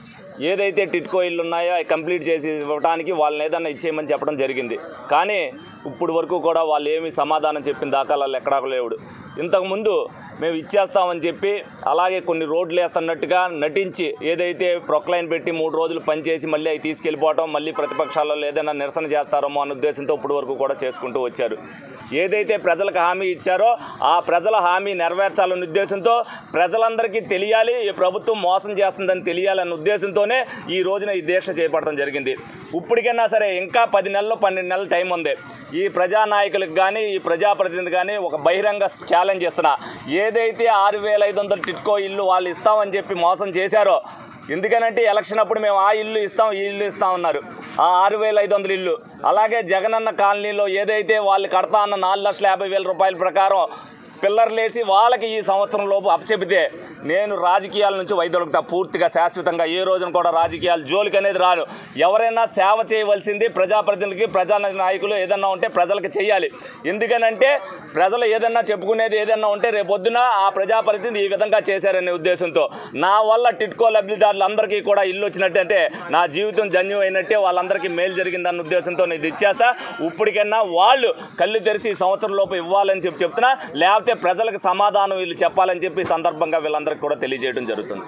ఏదైతే టిట్కో ఇల్లు ఉన్నాయో అవి కంప్లీట్ చేసి ఇవ్వడానికి వాళ్ళని ఏదన్నా ఇచ్చేయమని చెప్పడం జరిగింది. కానీ ఇప్పుడు వరకు కూడా వాళ్ళు ఏమీ సమాధానం చెప్పిన దాఖలాలు ఎక్కడా లేవు. ఇంతకుముందు మేము ఇచ్చేస్తామని చెప్పి అలాగే కొన్ని రోడ్లు వేస్తున్నట్టుగా నటించి ఏదైతే ప్రొక్లైన్ పెట్టి 3 రోజులు పనిచేసి మళ్ళీ అవి తీసుకెళ్ళిపోవటం, మళ్ళీ ప్రతిపక్షాల్లో ఏదైనా నిరసన చేస్తారేమో అన్న ఉద్దేశంతో ఇప్పుడు వరకు కూడా చేసుకుంటూ వచ్చారు. ఏదైతే ప్రజలకు హామీ ఇచ్చారో ఆ ప్రజల హామీ నెరవేర్చాలన్న ఉద్దేశంతో ప్రజలందరికీ తెలియాలి, ఈ ప్రభుత్వం మోసం చేస్తుందని తెలియాలన్న ఉద్దేశంతోనే ఈ రోజున ఈ దీక్ష చేపట్టడం జరిగింది. ఇప్పటికైనా సరే ఇంకా 10 నెలలు 12 నెలల టైం ఉంది. ఈ ప్రజానాయకులకు కానీ ఈ ప్రజాప్రతినిధులు కానీ ఒక బహిరంగ ఛాలెంజ్ చేస్తున్నా, ఏదైతే 6,500 టిట్కో ఇల్లు వాళ్ళు ఇస్తామని చెప్పి మోసం చేశారో, ఎందుకనంటే ఎలక్షన్ అప్పుడు మేము ఆ ఇల్లు ఇస్తాం ఈ ఇల్లు ఇస్తాం అన్నారు, ఆ 6,500 ఇల్లు. అలాగే జగనన్న కాలనీలో ఏదైతే వాళ్ళు కడతా అన్న 4,50,000 రూపాయల ప్రకారం పిల్లర్లేసి వాళ్ళకి ఈ సంవత్సరం లోపు అప్పచెబితే నేను రాజకీయాల నుంచి వైదొలుగుతా పూర్తిగా శాశ్వతంగా. ఏ రోజున కూడా రాజకీయాలు జోలికి అనేది రాను. ఎవరైనా సేవ చేయవలసింది ప్రజాప్రతినిధులకి, ప్రజా నాయకులు ఏదన్నా ఉంటే ప్రజలకు చేయాలి. ఎందుకనంటే ప్రజలు ఏదన్నా చెప్పుకునేది ఏదన్నా ఉంటే రేపొద్దున ఆ ప్రజాప్రతినిధి ఈ విధంగా చేశారనే ఉద్దేశంతో నా వల్ల టిట్కో లబ్ధిదారులందరికీ కూడా ఇల్లు వచ్చినట్టంటే నా జీవితం జన్యం అయినట్టే, వాళ్ళందరికీ మేలు జరిగిందన్న ఉద్దేశంతో నేను ఇది ఇచ్చేస్తా. ఇప్పటికైనా వాళ్ళు కళ్ళు తెరిచి ఈ సంవత్సరం లోపు ఇవ్వాలని చెప్తున్నా, లేకపోతే ప్రజలకు సమాధానం వీళ్ళు చెప్పాలని చెప్పి సందర్భంగా వీళ్ళందరికీ కూడా తెలియజేయడం జరుగుతుంది.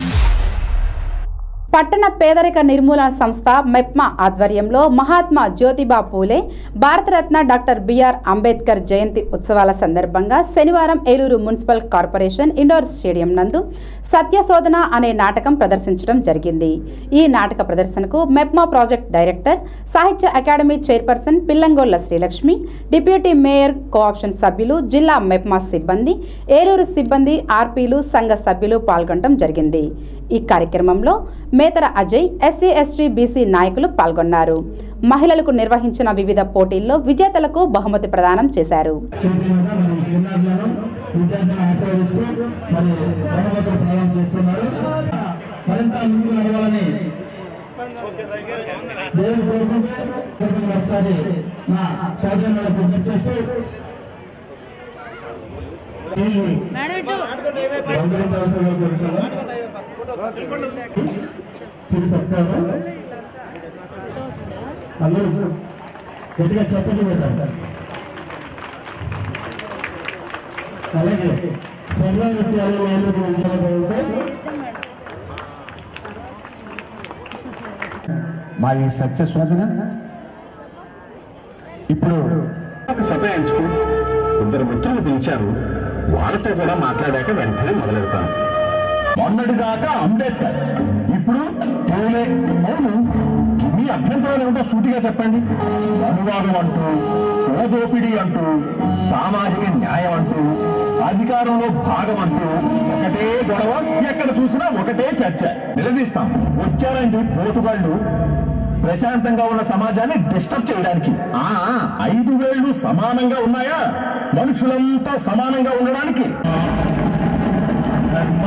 పట్టణ పేదరిక నిర్మూలన సంస్థ మెప్మా ఆధ్వర్యంలో మహాత్మా జ్యోతిబా పూలే, భారతరత్న డాక్టర్ బిఆర్ అంబేద్కర్ జయంతి ఉత్సవాల సందర్భంగా శనివారం Eluru municipal corporation indoor stadium నందు సత్యశోధన అనే నాటకం ప్రదర్శించడం జరిగింది. ఈ నాటక ప్రదర్శనకు MEPMA project director, Sahitya academy chairperson Pillangolla Srilakshmi, deputy mayor, cooption సభ్యులు, జిల్లా మెప్మా సిబ్బంది, ఏలూరు సిబ్బంది, ఆర్పీలు, సంఘ సభ్యులు పాల్గొనడం జరిగింది. ఈ కార్యక్రమంలో Methara Ajay, SC ST BC నాయకులు పాల్గొన్నారు. మహిళలకు నిర్వహించిన వివిధ పోటీల్లో విజేతలకు బహుమతి ప్రదానం చేశారు. అందరూ గట్టిగా చెప్పండి. అలాగే సర్వ విద్యాలయాలకు విద్యాలయంలో మా ఈ సక్సెస్ వదిన ఇప్పుడు సభయించుకు ఇద్దరు మిత్రులు పిలిచారు. వాళ్ళతో కూడా మాట్లాడాక వెంటనే మొదలెడతాను. మొన్నటిదాకా అంబేద్కర్, ఇప్పుడు పూలే. అవును, మీ అభ్యంతరాలు ఏమిటో సూటిగా చెప్పండి. అనువాదం అంటూ, దోపిడీ అంటూ, సామాజిక న్యాయం అంటూ, అధికారంలో భాగం అంటూ ఒకటే గొడవ, ఎక్కడ చూసినా ఒకటే చర్చ. నిలదీస్తాం. వచ్చారండి పోటుగాళ్ళు ప్రశాంతంగా ఉన్న సమాజాన్ని డిస్టర్బ్ చేయడానికి. 5 వేళ్లు సమానంగా ఉన్నాయా? మనుషులంతా సమానంగా ఉండడానికి. ధర్మ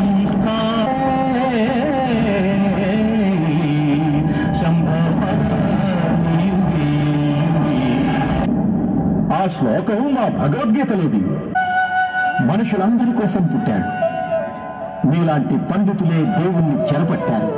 ఆ శ్లోకం మా భగవద్గీతలోది. మనుషులందరి కోసం పుట్టాడు. మీలాంటి పండితులే దేవుణ్ణి చెరపట్టారు.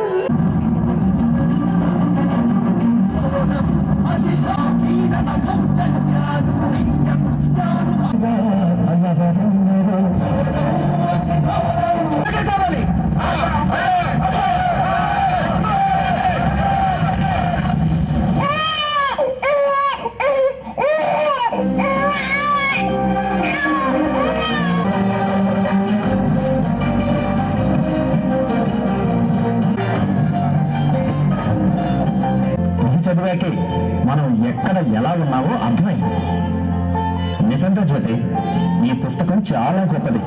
చదివాకే మనం ఎక్కడ ఎలా ఉన్నావో అర్థమైంది. నిజంగా జ్యోతి, ఈ పుస్తకం చాలా గొప్పది.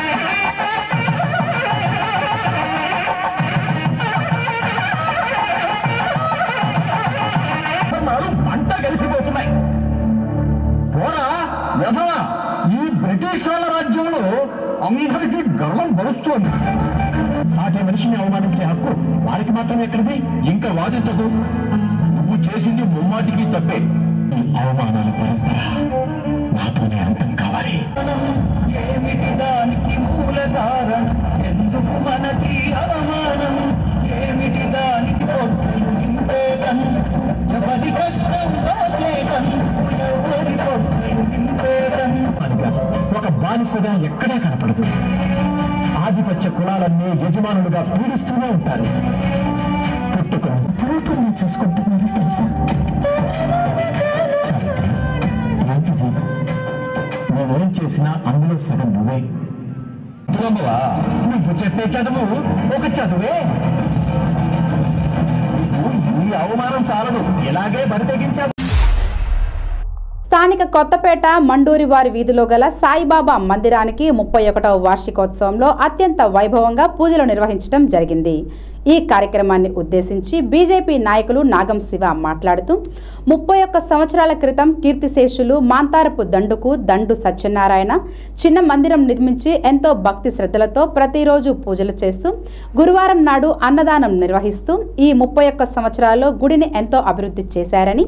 పంట కలిసిపోతున్నాయి. పోరా వ్యధవా, ఈ బ్రిటిష్ వాళ్ళ రాజ్యంలో అందరికీ గర్వం బలుస్తోంది. సాటి మనిషిని అవమానించే హక్కు వారికి మాత్రమే ఎక్కడిది? ఇంకా వాదించదు. నువ్వు చేసింది ముమ్మాటికి తప్పే. ఈ అవమానాల పరంపర నాతోనే అంతం కావాలి. ఏమిటి దానికి మూల కారణం? ఎందుకు మనకి అవమానం? ఏమిటి దానికి పొట్టులు నింపేదందుకు? ఎవరి కష్టం దాచేదందుకు? ఎవరి పొట్టులు నింపేదందుకు? ఒక బానిసగా ఎక్కడా కనపడదు. ఆధిపత్య కులాలన్నీ యజమానులుగా పీడిస్తూనే ఉంటారు. పుట్టుకొని పూర్తిగా చూసుకుంటున్నారు తెలుసా? ఏంటిది? నేనేం చేసినా అందులో సగం నువ్వే. నువ్వు చెప్పే చదువు ఒక చదువే. ఈ అవమానం చాలదు, ఇలాగే బరి తెగించావు. స్థానిక కొత్తపేట మండూరి వారి వీధిలో గల సాయిబాబా మందిరానికి 31వ వార్షికోత్సవంలో అత్యంత వైభవంగా పూజలు నిర్వహించడం జరిగింది. ఈ కార్యక్రమాన్ని ఉద్దేశించి బీజేపీ నాయకులు నాగం శివ మాట్లాడుతూ 31 సంవత్సరాల క్రితం కీర్తిశేషులు మాంతారపు దండుకు దండు సత్యనారాయణ చిన్న మందిరం నిర్మించి ఎంతో భక్తి శ్రద్ధలతో ప్రతిరోజు పూజలు చేస్తూ గురువారం నాడు అన్నదానం నిర్వహిస్తూ ఈ 31 సంవత్సరాల్లో గుడిని ఎంతో అభివృద్ధి చేశారని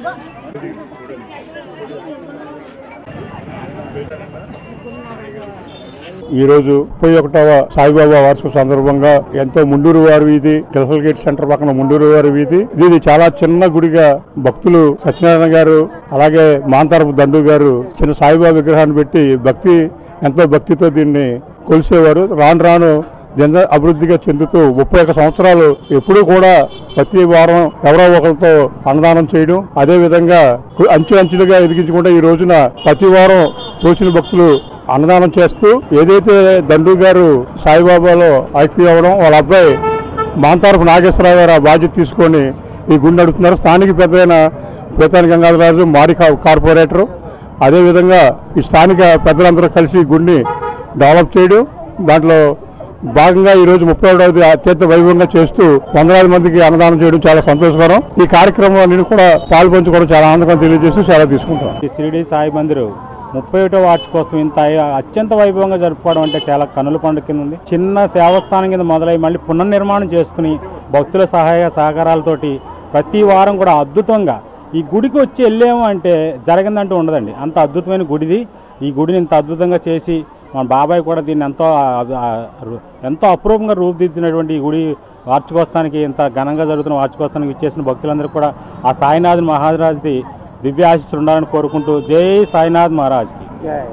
ఈరోజు 31వ సాయిబాబా వార్షిక సందర్భంగా ఎంతో ముండూరు వారి వీధి కిలసల్ గేట్ సెంటర్ పక్కన ముండూరు వారి వీధి ఇది చాలా చిన్న గుడిగా భక్తులు సత్యనారాయణ గారు అలాగే మాంతరపు దండు గారు చిన్న సాయిబాబా విగ్రహాన్ని పెట్టి ఎంతో భక్తితో దీన్ని కొలిసేవారు. రాను రాను జన అభివృద్ధిగా చెందుతూ 31 సంవత్సరాలు ఎప్పుడూ కూడా ప్రతి వారం ఎవరో ఒకరితో అన్నదానం చేయడం, అదే విధంగా అంచెలుగా ఎదిగించకుండా ఈ రోజున ప్రతి వారం తోచిన భక్తులు అన్నదానం చేస్తూ ఏదైతే దండు గారు సాయిబాబాలో ఐక్యం అవ్వడం, వాళ్ళ అబ్బాయి మాంతారపు నాగేశ్వరరావు గారు ఆ బాధ్యత తీసుకొని ఈ గుడి నడుపుతున్నారు. స్థానిక పెద్దలైన పేతాని గంగాధరరాజు మాడి కార్పొరేటరు, అదేవిధంగా ఈ స్థానిక పెద్దలందరూ కలిసి ఈ గుడిని డెవలప్ చేయడం, దాంట్లో భాగంగా ఈ రోజు 31వ అత్యంత వైభవంగా చేస్తూ వందలాది మందికి అన్నదానం చేయడం చాలా సంతోషకరం. ఈ కార్యక్రమంలో నేను కూడా పాల్పంచుకోవడం చాలా ఆనందంగా తెలియజేస్తూ చాలా తీసుకుంటాను. ఈ షిరిడి సాయి మందిర్ 31వ వార్షికోత్సవం ఇంత అత్యంత వైభవంగా జరుపుకోవడం అంటే చాలా కన్నుల పండుగ కింద ఉంది. చిన్న దేవస్థానం కింద మొదలై మళ్ళీ పునర్నిర్మాణం చేసుకుని భక్తుల సహాయ సహకారాలతోటి ప్రతి వారం కూడా అద్భుతంగా ఈ గుడికి వచ్చి వెళ్ళాము అంటే జరగిందంటూ ఉండదండి. అంత అద్భుతమైన గుడిది. ఈ గుడిని ఇంత అద్భుతంగా చేసి మన బాబాయ్ కూడా దీన్ని ఎంతో అపూర్వంగా రూపుదిద్దినటువంటి ఈ గుడి వార్షికోత్సవానికి ఇంత ఘనంగా జరుగుతున్న వార్షికోత్సవానికి ఇచ్చేసిన భక్తులందరూ కూడా ఆ సాయినాథ్ మహారాజ్ది దివ్య ఆశీస్సులు ఉండాలని కోరుకుంటూ జై సాయినాథ్ మహారాజ్కి.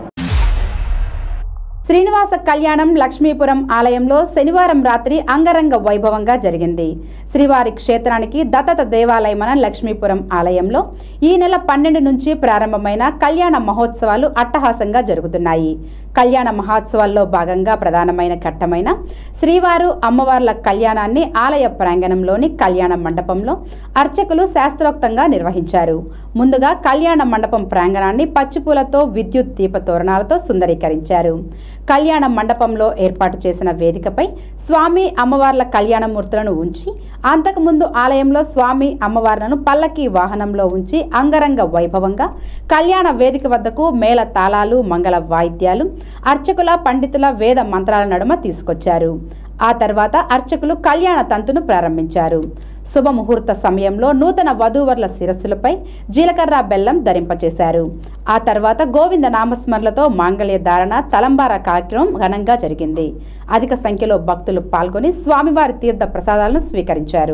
శ్రీనివాస కళ్యాణం లక్ష్మీపురం ఆలయంలో శనివారం రాత్రి అంగరంగ వైభవంగా జరిగింది. శ్రీవారి క్షేత్రానికి దత్తత దేవాలయమైన లక్ష్మీపురం ఆలయంలో ఈ నెల 12 నుంచి ప్రారంభమైన కళ్యాణ మహోత్సవాలు అట్టహాసంగా జరుగుతున్నాయి. కళ్యాణ మహోత్సవాల్లో భాగంగా ప్రధానమైన ఘట్టమైన శ్రీవారు అమ్మవార్ల కళ్యాణాన్ని ఆలయ ప్రాంగణంలోని కళ్యాణ మండపంలో అర్చకులు శాస్త్రోక్తంగా నిర్వహించారు. ముందుగా కళ్యాణ మండపం ప్రాంగణాన్ని పచ్చిపూలతో విద్యుత్ దీప తోరణాలతో సుందరీకరించారు. కళ్యాణ మండపంలో ఏర్పాటు చేసిన వేదికపై స్వామి అమ్మవార్ల కళ్యాణమూర్తులను ఉంచి అంతకుముందు ఆలయంలో స్వామి అమ్మవార్లను పల్లకి వాహనంలో ఉంచి అంగరంగ వైభవంగా కళ్యాణ వేదిక వద్దకు మేళ తాళాలు మంగళ వాయిద్యాలు అర్చకుల పండితుల వేద మంత్రాల నడుమ తీసుకొచ్చారు. ఆ తర్వాత అర్చకులు కళ్యాణ తంతును ప్రారంభించారు. శుభముహూర్త సమయంలో నూతన వధూవరుల శిరస్సులపై జీలకర్ర బెల్లం ధరింపచేశారు. ఆ తర్వాత గోవింద నామస్మరణలతో మాంగళ్య ధారణ తలంబార కార్యక్రమం ఘనంగా జరిగింది. అధిక సంఖ్యలో భక్తులు పాల్గొని స్వామివారి తీర్థ ప్రసాదాలను స్వీకరించారు.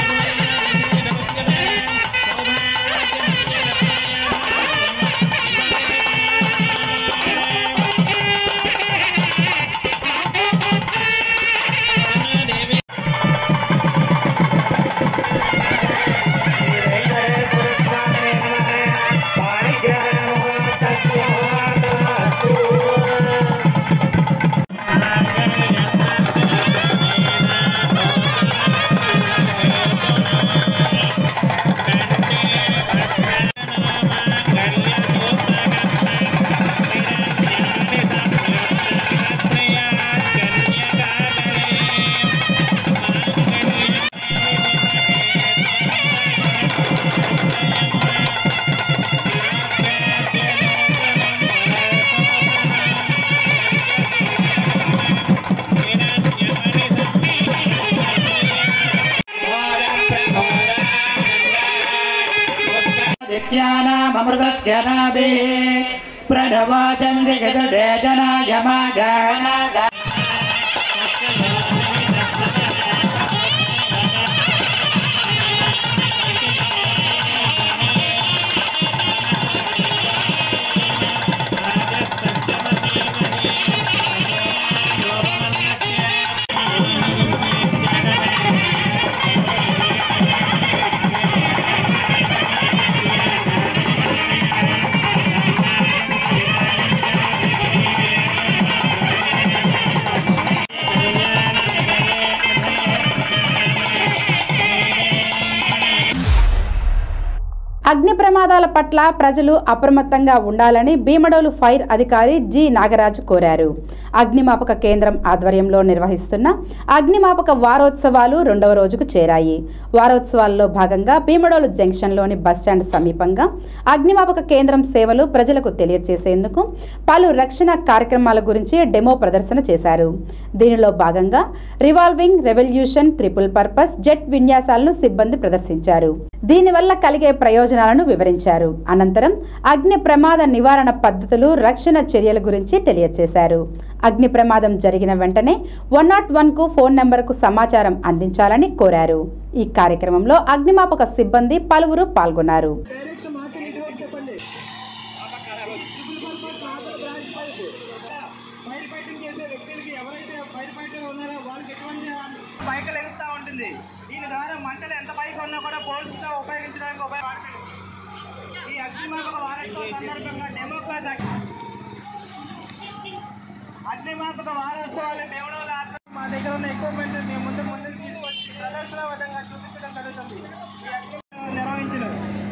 అగ్ని ప్రమాదాల పట్ల ప్రజలు అప్రమత్తంగా ఉండాలని భీమడోలు ఫైర్ అధికారి జి నాగరాజు కోరారు. అగ్నిమాపక కేంద్రం ఆధ్వర్యంలో నిర్వహిస్తున్న అగ్నిమాపక వారోత్సవాలు 2వ రోజుకు చేరాయి. వారోత్సవాల్లో భాగంగా భీమడోలు జంక్షన్లోని బస్టాండ్ సమీపంగా అగ్నిమాపక కేంద్రం సేవలు ప్రజలకు తెలియజేసేందుకు పలు రక్షణ కార్యక్రమాల గురించి డెమో ప్రదర్శన చేశారు. దీనిలో భాగంగా revolving revolution triple purpose jet విన్యాసాలను సిబ్బంది ప్రదర్శించారు. దీనివల్ల కలిగే ప్రయోజనాలను వివరించారు. అనంతరం అగ్ని ప్రమాద నివారణ పద్ధతులు, రక్షణ చర్యల గురించి తెలియజేశారు. అగ్ని ప్రమాదం జరిగిన వెంటనే 101కు ఫోన్ నెంబర్కు సమాచారం అందించాలని కోరారు. ఈ కార్యక్రమంలో అగ్నిమాపక సిబ్బంది పలువురు పాల్గొన్నారు. దీని ద్వారా మంటలు ఎంత పైకి ఉన్నా కూడా పోలీసుతో ఉపయోగించడానికి ఉపయోగపడుతుంది. ఈ అగ్నిమాపక వారోత్సవం సందర్భంగా అగ్నిమాపక వారోత్సవాలు దేవుడు మా దగ్గర ఉన్న ఎక్విప్మెంట్ మేము ముందుకు తీసుకొచ్చి ప్రదర్శన విధంగా చూపించడం జరుగుతుంది. ఈ అగ్ని నిర్వహించిన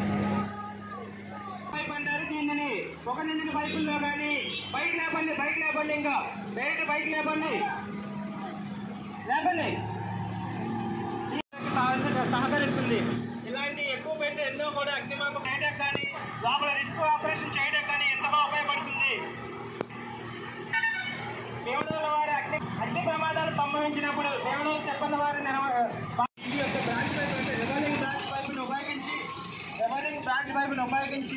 దీనిని ఒక నిండిన బైకుల్లో కానీ బైక్ లేపండి ఇంకా బైక్ లేపండి సహకరిస్తుంది. ఇలాంటి ఎక్విప్మెంట్ ఎన్నో కూడా అగ్నిమాపక చేయడం కానీ లోపల రిస్క్ ఆపరేషన్ చేయడం కానీ ఎంతగా ఉపయోగపడుతుంది. దేవుడు వారి అగ్ని ప్రమాదాలు సంభవించినప్పుడు దేవుడు చెప్పిన వారి రివైలింగ్ బ్రాంచ్ పైపును ఉపయోగించి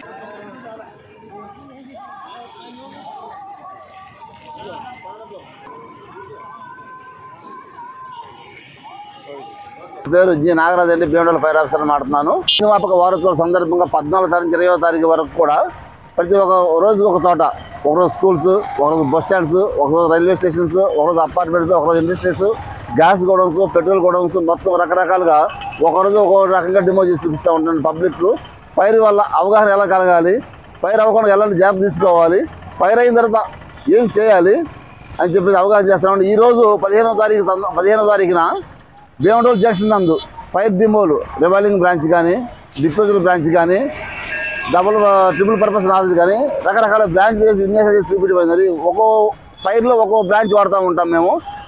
పేరు జి నాగరాజ్ అండి, భీమడోల ఫైర్ ఆఫీసర్ మాట్లాడుతున్నాను. అగ్నిమాపక వారోత్సవాల సందర్భంగా 14 తారీఖు 20వ తారీఖు వరకు కూడా ప్రతి ఒక్క రోజుకి ఒక చోట, ఒకరోజు స్కూల్స్, ఒకరోజు బస్ స్టాండ్స్, ఒకరోజు రైల్వే స్టేషన్స్, ఒకరోజు అపార్ట్మెంట్స్, ఒకరోజు industries, gas godowns, petrol godowns, మొత్తం రకరకాలుగా ఒకరోజు ఒక్కొక్క రకంగా డిమో చేసి చూపిస్తూ ఉంటాను. పబ్లిక్ ఫైర్ వల్ల అవగాహన ఎలా కలగాలి, ఫైర్ అవ్వకుండా ఎలాంటి జాగ్రత్త తీసుకోవాలి, ఫైర్ అయిన తర్వాత ఏం చేయాలి అని చెప్పేసి అవగాహన చేస్తామండి. ఈరోజు 15వ తారీఖున భీమడోల్ జంక్షన్ నందు ఫైర్ డిమోలు, రివైలింగ్ బ్రాంచ్ కానీ, డిస్పోజల్ బ్రాంచ్ కానీ, ట్రిపుల్ పర్పస్ నాలెడ్జ్ కానీ రకరకాల బ్రాంచ్లు వేసి విన్యాసం చేసి చూపించబడింది. ఒక్కో ఫైర్లో ఒక్కో బ్రాంచ్ వాడుతూ ఉంటాం మేము.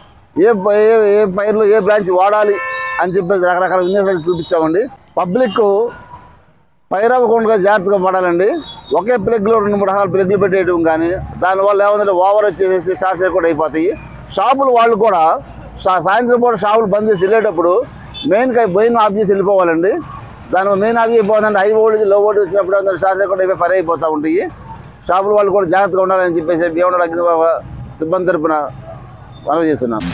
ఏ ఫైర్లో ఏ బ్రాంచ్ వాడాలి అని చెప్పేసి రకరకాల విన్యాసాలు చూపించామండి. పబ్లిక్ ఫైర్ అవ్వకుండా జాగ్రత్తగా పడాలండి. ఒకే ప్లగ్లో 2-3 రకాల ప్లగ్లు పెట్టేయడం కానీ, దానివల్ల ఏమంటే ఓవర్ వచ్చేసి షార్ట్ సర్క్యూట్ అయిపోతాయి. షాపులు వాళ్ళు కూడా సాయంత్రం పూట షాపులు బంద్ చేసి వెళ్ళేటప్పుడు మెయిన్ ఆఫ్ చేసి వెళ్ళిపోవాలండి. దాని మెయిన్ ఆఫ్ అయిపోతుందంటే హై వోల్టేజ్ లో వోల్టేజ్ వచ్చినప్పుడు షార్ట్ సర్క్యూట్ అయిపోయి ఫైర్ అయిపోతూ ఉంటాయి. షాపుల వాళ్ళు కూడా జాగ్రత్తగా ఉండాలని చెప్పేసి భీమడోల్ అగ్నిమాపక సిబ్బంది తరపున మనవి చేస్తున్నాం.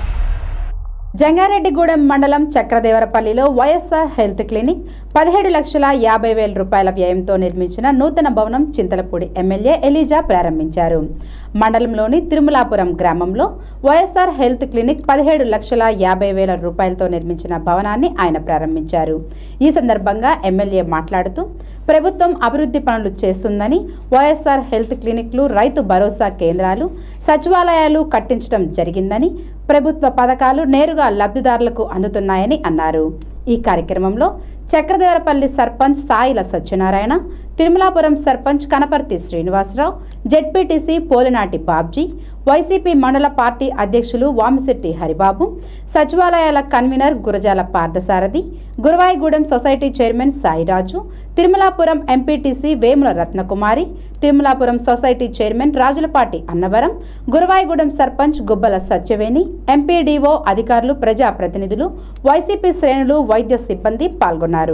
జంగారెడ్డిగూడెం మండలం చక్రదేవరపల్లిలో వైఎస్ఆర్ హెల్త్ క్లినిక్ 17,50,000 రూపాయల వ్యయంతో నిర్మించిన నూతన భవనం చింతలపూడి ఎమ్మెల్యే ఎలీజా ప్రారంభించారు. మండలంలోని తిరుమలాపురం గ్రామంలో వైఎస్ఆర్ హెల్త్ క్లినిక్ 17,50,000 రూపాయలతో నిర్మించిన భవనాన్ని ఆయన ప్రారంభించారు. ఈ సందర్భంగా ఎమ్మెల్యే మాట్లాడుతూ ప్రభుత్వం అభివృద్ధి పనులు చేస్తుందని, వైఎస్ఆర్ హెల్త్ క్లినిక్లు, రైతు భరోసా కేంద్రాలు, సచివాలయాలు కట్టించడం జరిగిందని, ప్రభుత్వ పథకాలు నేరుగా లబ్ధిదారులకు అందుతున్నాయని అన్నారు. ఈ కార్యక్రమంలో చక్రదేవరపల్లి సర్పంచ్ సాయిల సత్యనారాయణ, తిరుమలాపురం సర్పంచ్ కనపర్తి శ్రీనివాసరావు, జెడ్పీటీసీ పోలినాటి బాబ్జీ, వైసీపీ మండల పార్టీ అధ్యక్షులు వామిశెట్టి హరిబాబు, సచివాలయాల convener Gurajala Parthasarathi, Guravaigudem society chairman Sairaju, Tirumalapuram MPTC Vemula Ratnakumari, Tirumalapuram society chairman Rajulapati Annavaram, Guravaigudem sarpanch Gubbala Satyavani, MPDO అధికారులు, ప్రజాప్రతినిధులు, వైసీపీ శ్రేణులు, వైద్య సిబ్బంది పాల్గొన్నారు.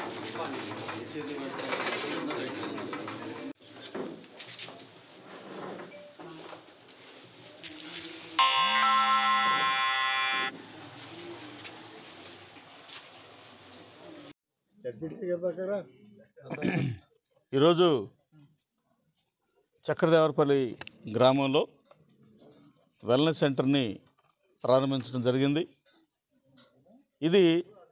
ఈరోజు చక్రదేవరపల్లి గ్రామంలో వెల్నెస్ సెంటర్ని ప్రారంభించడం జరిగింది. ఇది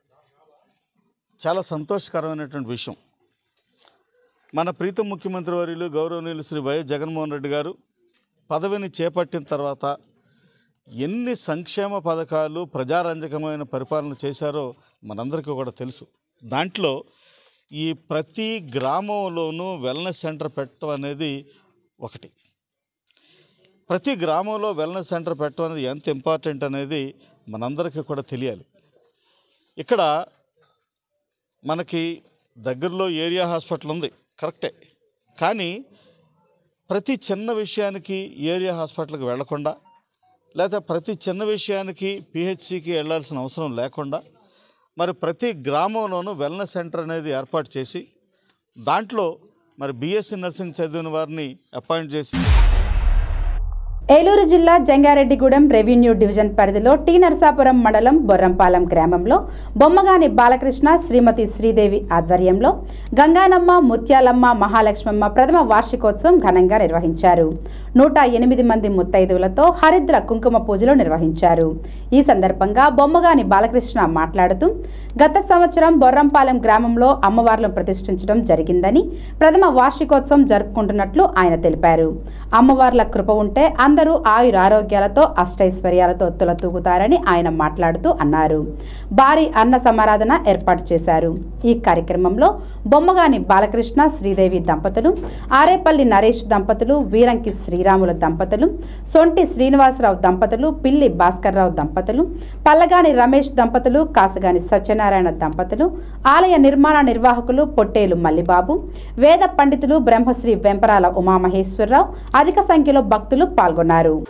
చాలా సంతోషకరమైనటువంటి విషయం. మన ప్రీతం ముఖ్యమంత్రి వర్యులు గౌరవనీయులు శ్రీ వైఎస్ జగన్మోహన్ రెడ్డి గారు పదవిని చేపట్టిన తర్వాత ఎన్ని సంక్షేమ పథకాలు, ప్రజారంజకమైన పరిపాలన చేశారో మనందరికీ కూడా తెలుసు. దాంట్లో ఈ ప్రతి గ్రామంలోనూ వెల్నెస్ సెంటర్ పెట్టడం అనేది ఒకటి. ప్రతి గ్రామంలో వెల్నెస్ సెంటర్ పెట్టడం అనేది ఎంత ఇంపార్టెంట్ అనేది మనందరికీ కూడా తెలియాలి. ఇక్కడ మనకి దగ్గరలో ఏరియా హాస్పిటల్ ఉంది, కరెక్టే. కానీ ప్రతి చిన్న విషయానికి ఏరియా హాస్పిటల్కి వెళ్లకుండా, లేదా ప్రతి చిన్న విషయానికి పిహెచ్సికి వెళ్లాల్సిన అవసరం లేకుండా మరి ప్రతి గ్రామంలోనూ వెల్నెస్ సెంటర్ అనేది ఏర్పాటు చేసి దాంట్లో మరి బీఎస్సీ నర్సింగ్ చదివిన వారిని అపాయింట్ చేసి ఏలూరు జిల్లా జంగారెడ్డిగూడెం రెవెన్యూ డివిజన్ పరిధిలో టీ నరసాపురం మండలం బొర్రంపాలెం గ్రామంలో బొమ్మగాని బాలకృష్ణ శ్రీమతి శ్రీదేవి ఆధ్వర్యంలో గంగానమ్మ ముత్యాలమ్మ మహాలక్ష్మమ్మ ప్రథమ వార్షికోత్సవం ఘనంగా నిర్వహించారు. 108 మంది ముత్తైదువులతో హరిద్ర కుంకుమ పూజలు నిర్వహించారు. ఈ సందర్భంగా బొమ్మగాని బాలకృష్ణ మాట్లాడుతూ గత సంవత్సరం బొర్రంపాలెం గ్రామంలో అమ్మవార్లను ప్రతిష్ఠించడం జరిగిందని ప్రథమ వార్షికోత్సవం జరుపుకుంటున్నట్లు ఆయన తెలిపారు. అమ్మవార్ల కృప ఉంటే అందరూ ఆయురారోగ్యాలతో అష్టైశ్వర్యాలతో తులతూగుతారని ఆయన మాట్లాడుతూ అన్నారు. భారీ అన్న సమారాధన ఏర్పాటు చేశారు. ఈ కార్యక్రమంలో బొమ్మగాని బాలకృష్ణ శ్రీదేవి దంపతులు, ఆరేపల్లి నరేష్ దంపతులు, వీరంకి శ్రీరాముల దంపతులు, సొంటి శ్రీనివాసరావు దంపతులు, పిల్లి భాస్కర్రావు దంపతులు, పల్లగాని రమేష్ దంపతులు, కాసగాని సత్యనారాయణ దంపతులు, ఆలయ నిర్మాణ నిర్వాహకులు పొట్టేలు మల్లిబాబు, వేద పండితులు బ్రహ్మశ్రీ వెంపరాల ఉమామహేశ్వరరావు, అధిక సంఖ్యలో భక్తులు పాల్గొన్నారు.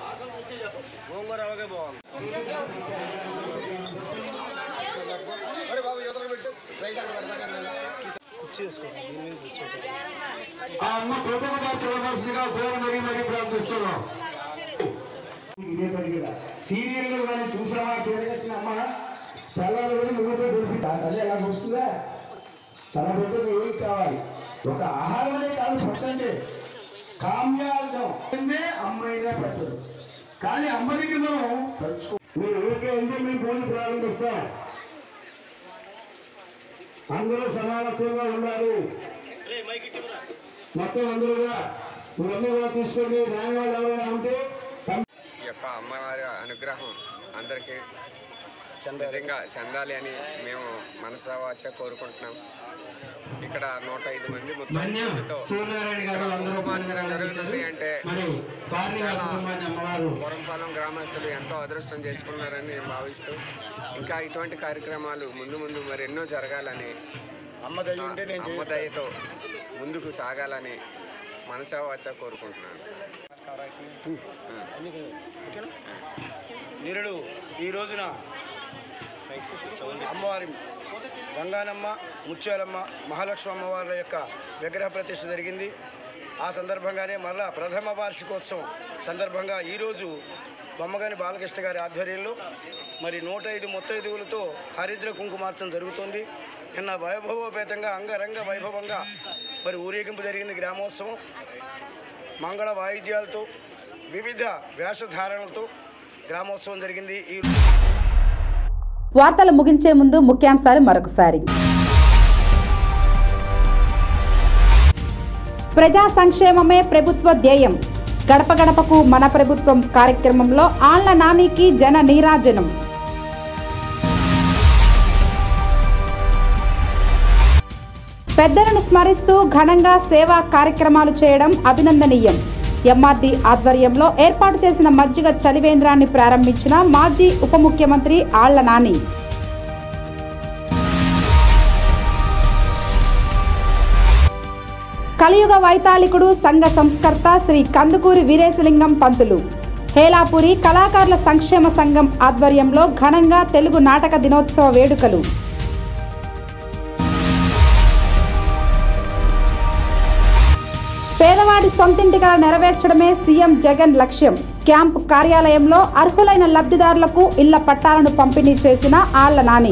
సీరియల్లో కానీ చూసావా తిరగట్టిన అమ్మ పిల్లలు కూడా నువ్వుతో తెలిసి తల్లి ఎలా చూస్తుందా తన బిడ్డకు ఏం కావాలి ఒక ఆహారమే కాదు పట్టండి కామ్యార్థం అమ్మైనా పెట్టదు కానీ అమ్మ దగ్గర మనం తలుచుకో మీరు ఓకే అంటే మేము ఫోన్ ప్రారంభిస్తాం అందరూ సమానత్వంగా ఉన్నారు మొత్తం అందరూగా మీరందరూ కూడా తీసుకోండి రాని వాళ్ళు ఎవరైనా ఉంటే ఈ యొక్క అమ్మవారి అనుగ్రహం అందరికీ నిజంగా చెందాలి అని మేము మనసావాచ కోరుకుంటున్నాం. ఇక్కడ 105 మంది ముత్తైదువులతో కుంకుమార్చన జరుగుతుంది అంటే బొర్రంపాలెం గ్రామస్తులు ఎంతో అదృష్టం చేసుకున్నారని నేను భావిస్తూ ఇంకా ఇటువంటి కార్యక్రమాలు ముందు మరి ఎన్నో జరగాలని అమ్మ దయతో ముందుకు సాగాలని మనసావాచ కోరుకుంటున్నాను. నిరుడు ఈ రోజున అమ్మవారి గంగానమ్మ ముత్యాలమ్మ మహాలక్ష్మి అమ్మవార్ల యొక్క విగ్రహ ప్రతిష్ఠ జరిగింది. ఆ సందర్భంగానే మరలా ప్రథమ వార్షికోత్సవం సందర్భంగా ఈరోజు బొమ్మగాని బాలకృష్ణ గారి ఆధ్వర్యంలో మరి 105 ముత్తైదువులతో హరిద్ర కుంకుమార్చన జరుగుతుంది. నిన్న వైభవోపేతంగా అంగరంగ వైభవంగా మరి ఊరేగింపు జరిగింది. గ్రామోత్సవం మంగళ వాయిద్యాలతో వివిధ వేషధారణలతో గ్రామోత్సవం జరిగింది. ఈ వార్తలు ముగించే ముందు ముఖ్యాంశాలు మరొకసారి. ప్రజా సంక్షేమమే ప్రభుత్వ ధ్యేయం. గడప గడపకు మన ప్రభుత్వం కార్యక్రమంలో ఆళ్ల నానికి జన నీరాజనం. పెద్దలను స్మరిస్తూ ఘనంగా సేవా కార్యక్రమాలు చేయడం అభినందనీయం. ఎంఆర్డీ ఆధ్వర్యంలో ఏర్పాటు చేసిన మజ్జిగ చలివేంద్రాన్ని ప్రారంభించిన మాజీ ఉప ముఖ్యమంత్రి ఆళ్ల నాని. కలియుగ వైతాళికుడు సంఘ సంస్కర్త శ్రీ కందుకూరి వీరేశలింగం పంతులు. హేలాపురి కళాకారుల సంక్షేమ సంఘం ఆధ్వర్యంలో ఘనంగా తెలుగు నాటక దినోత్సవ వేడుకలు. పేదవాడి సొంతింటి కల నెరవేర్చడమే సీఎం జగన్ లక్ష్యం. క్యాంపు కార్యాలయంలో అర్హులైన లబ్ధిదారులకు ఇళ్ల పట్టాలను పంపిణీ చేసిన ఆళ్ల నాని.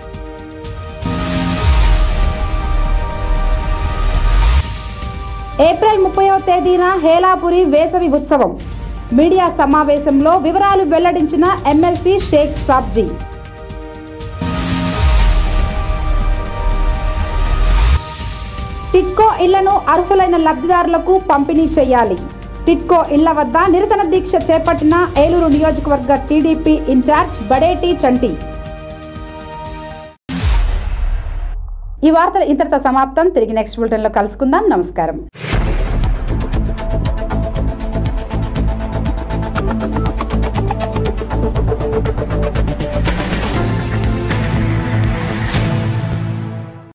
ఏప్రిల్ 30వ తేదీన హేలాపురి వేసవి ఉత్సవం. మీడియా సమావేశంలో వివరాలు వెల్లడించిన ఎమ్మెల్సీ షేక్ సాబ్జీ. టిట్కో ఇళ్లను అర్హులైన లబ్ధిదారులకు పంపిణీ చేయాలి. టిట్కో ఇళ్ల వద్ద నిరసన దీక్ష చేపట్టిన ఏలూరు నియోజకవర్గ టీడీపీ ఇన్ఛార్జ్ బడేటి చంటి. ఈ వార్తలు ఇంతటితో సమాప్తం. తిరిగి నెక్స్ట్ బులెటిన్లో కలుసుకుందాం. నమస్కారం.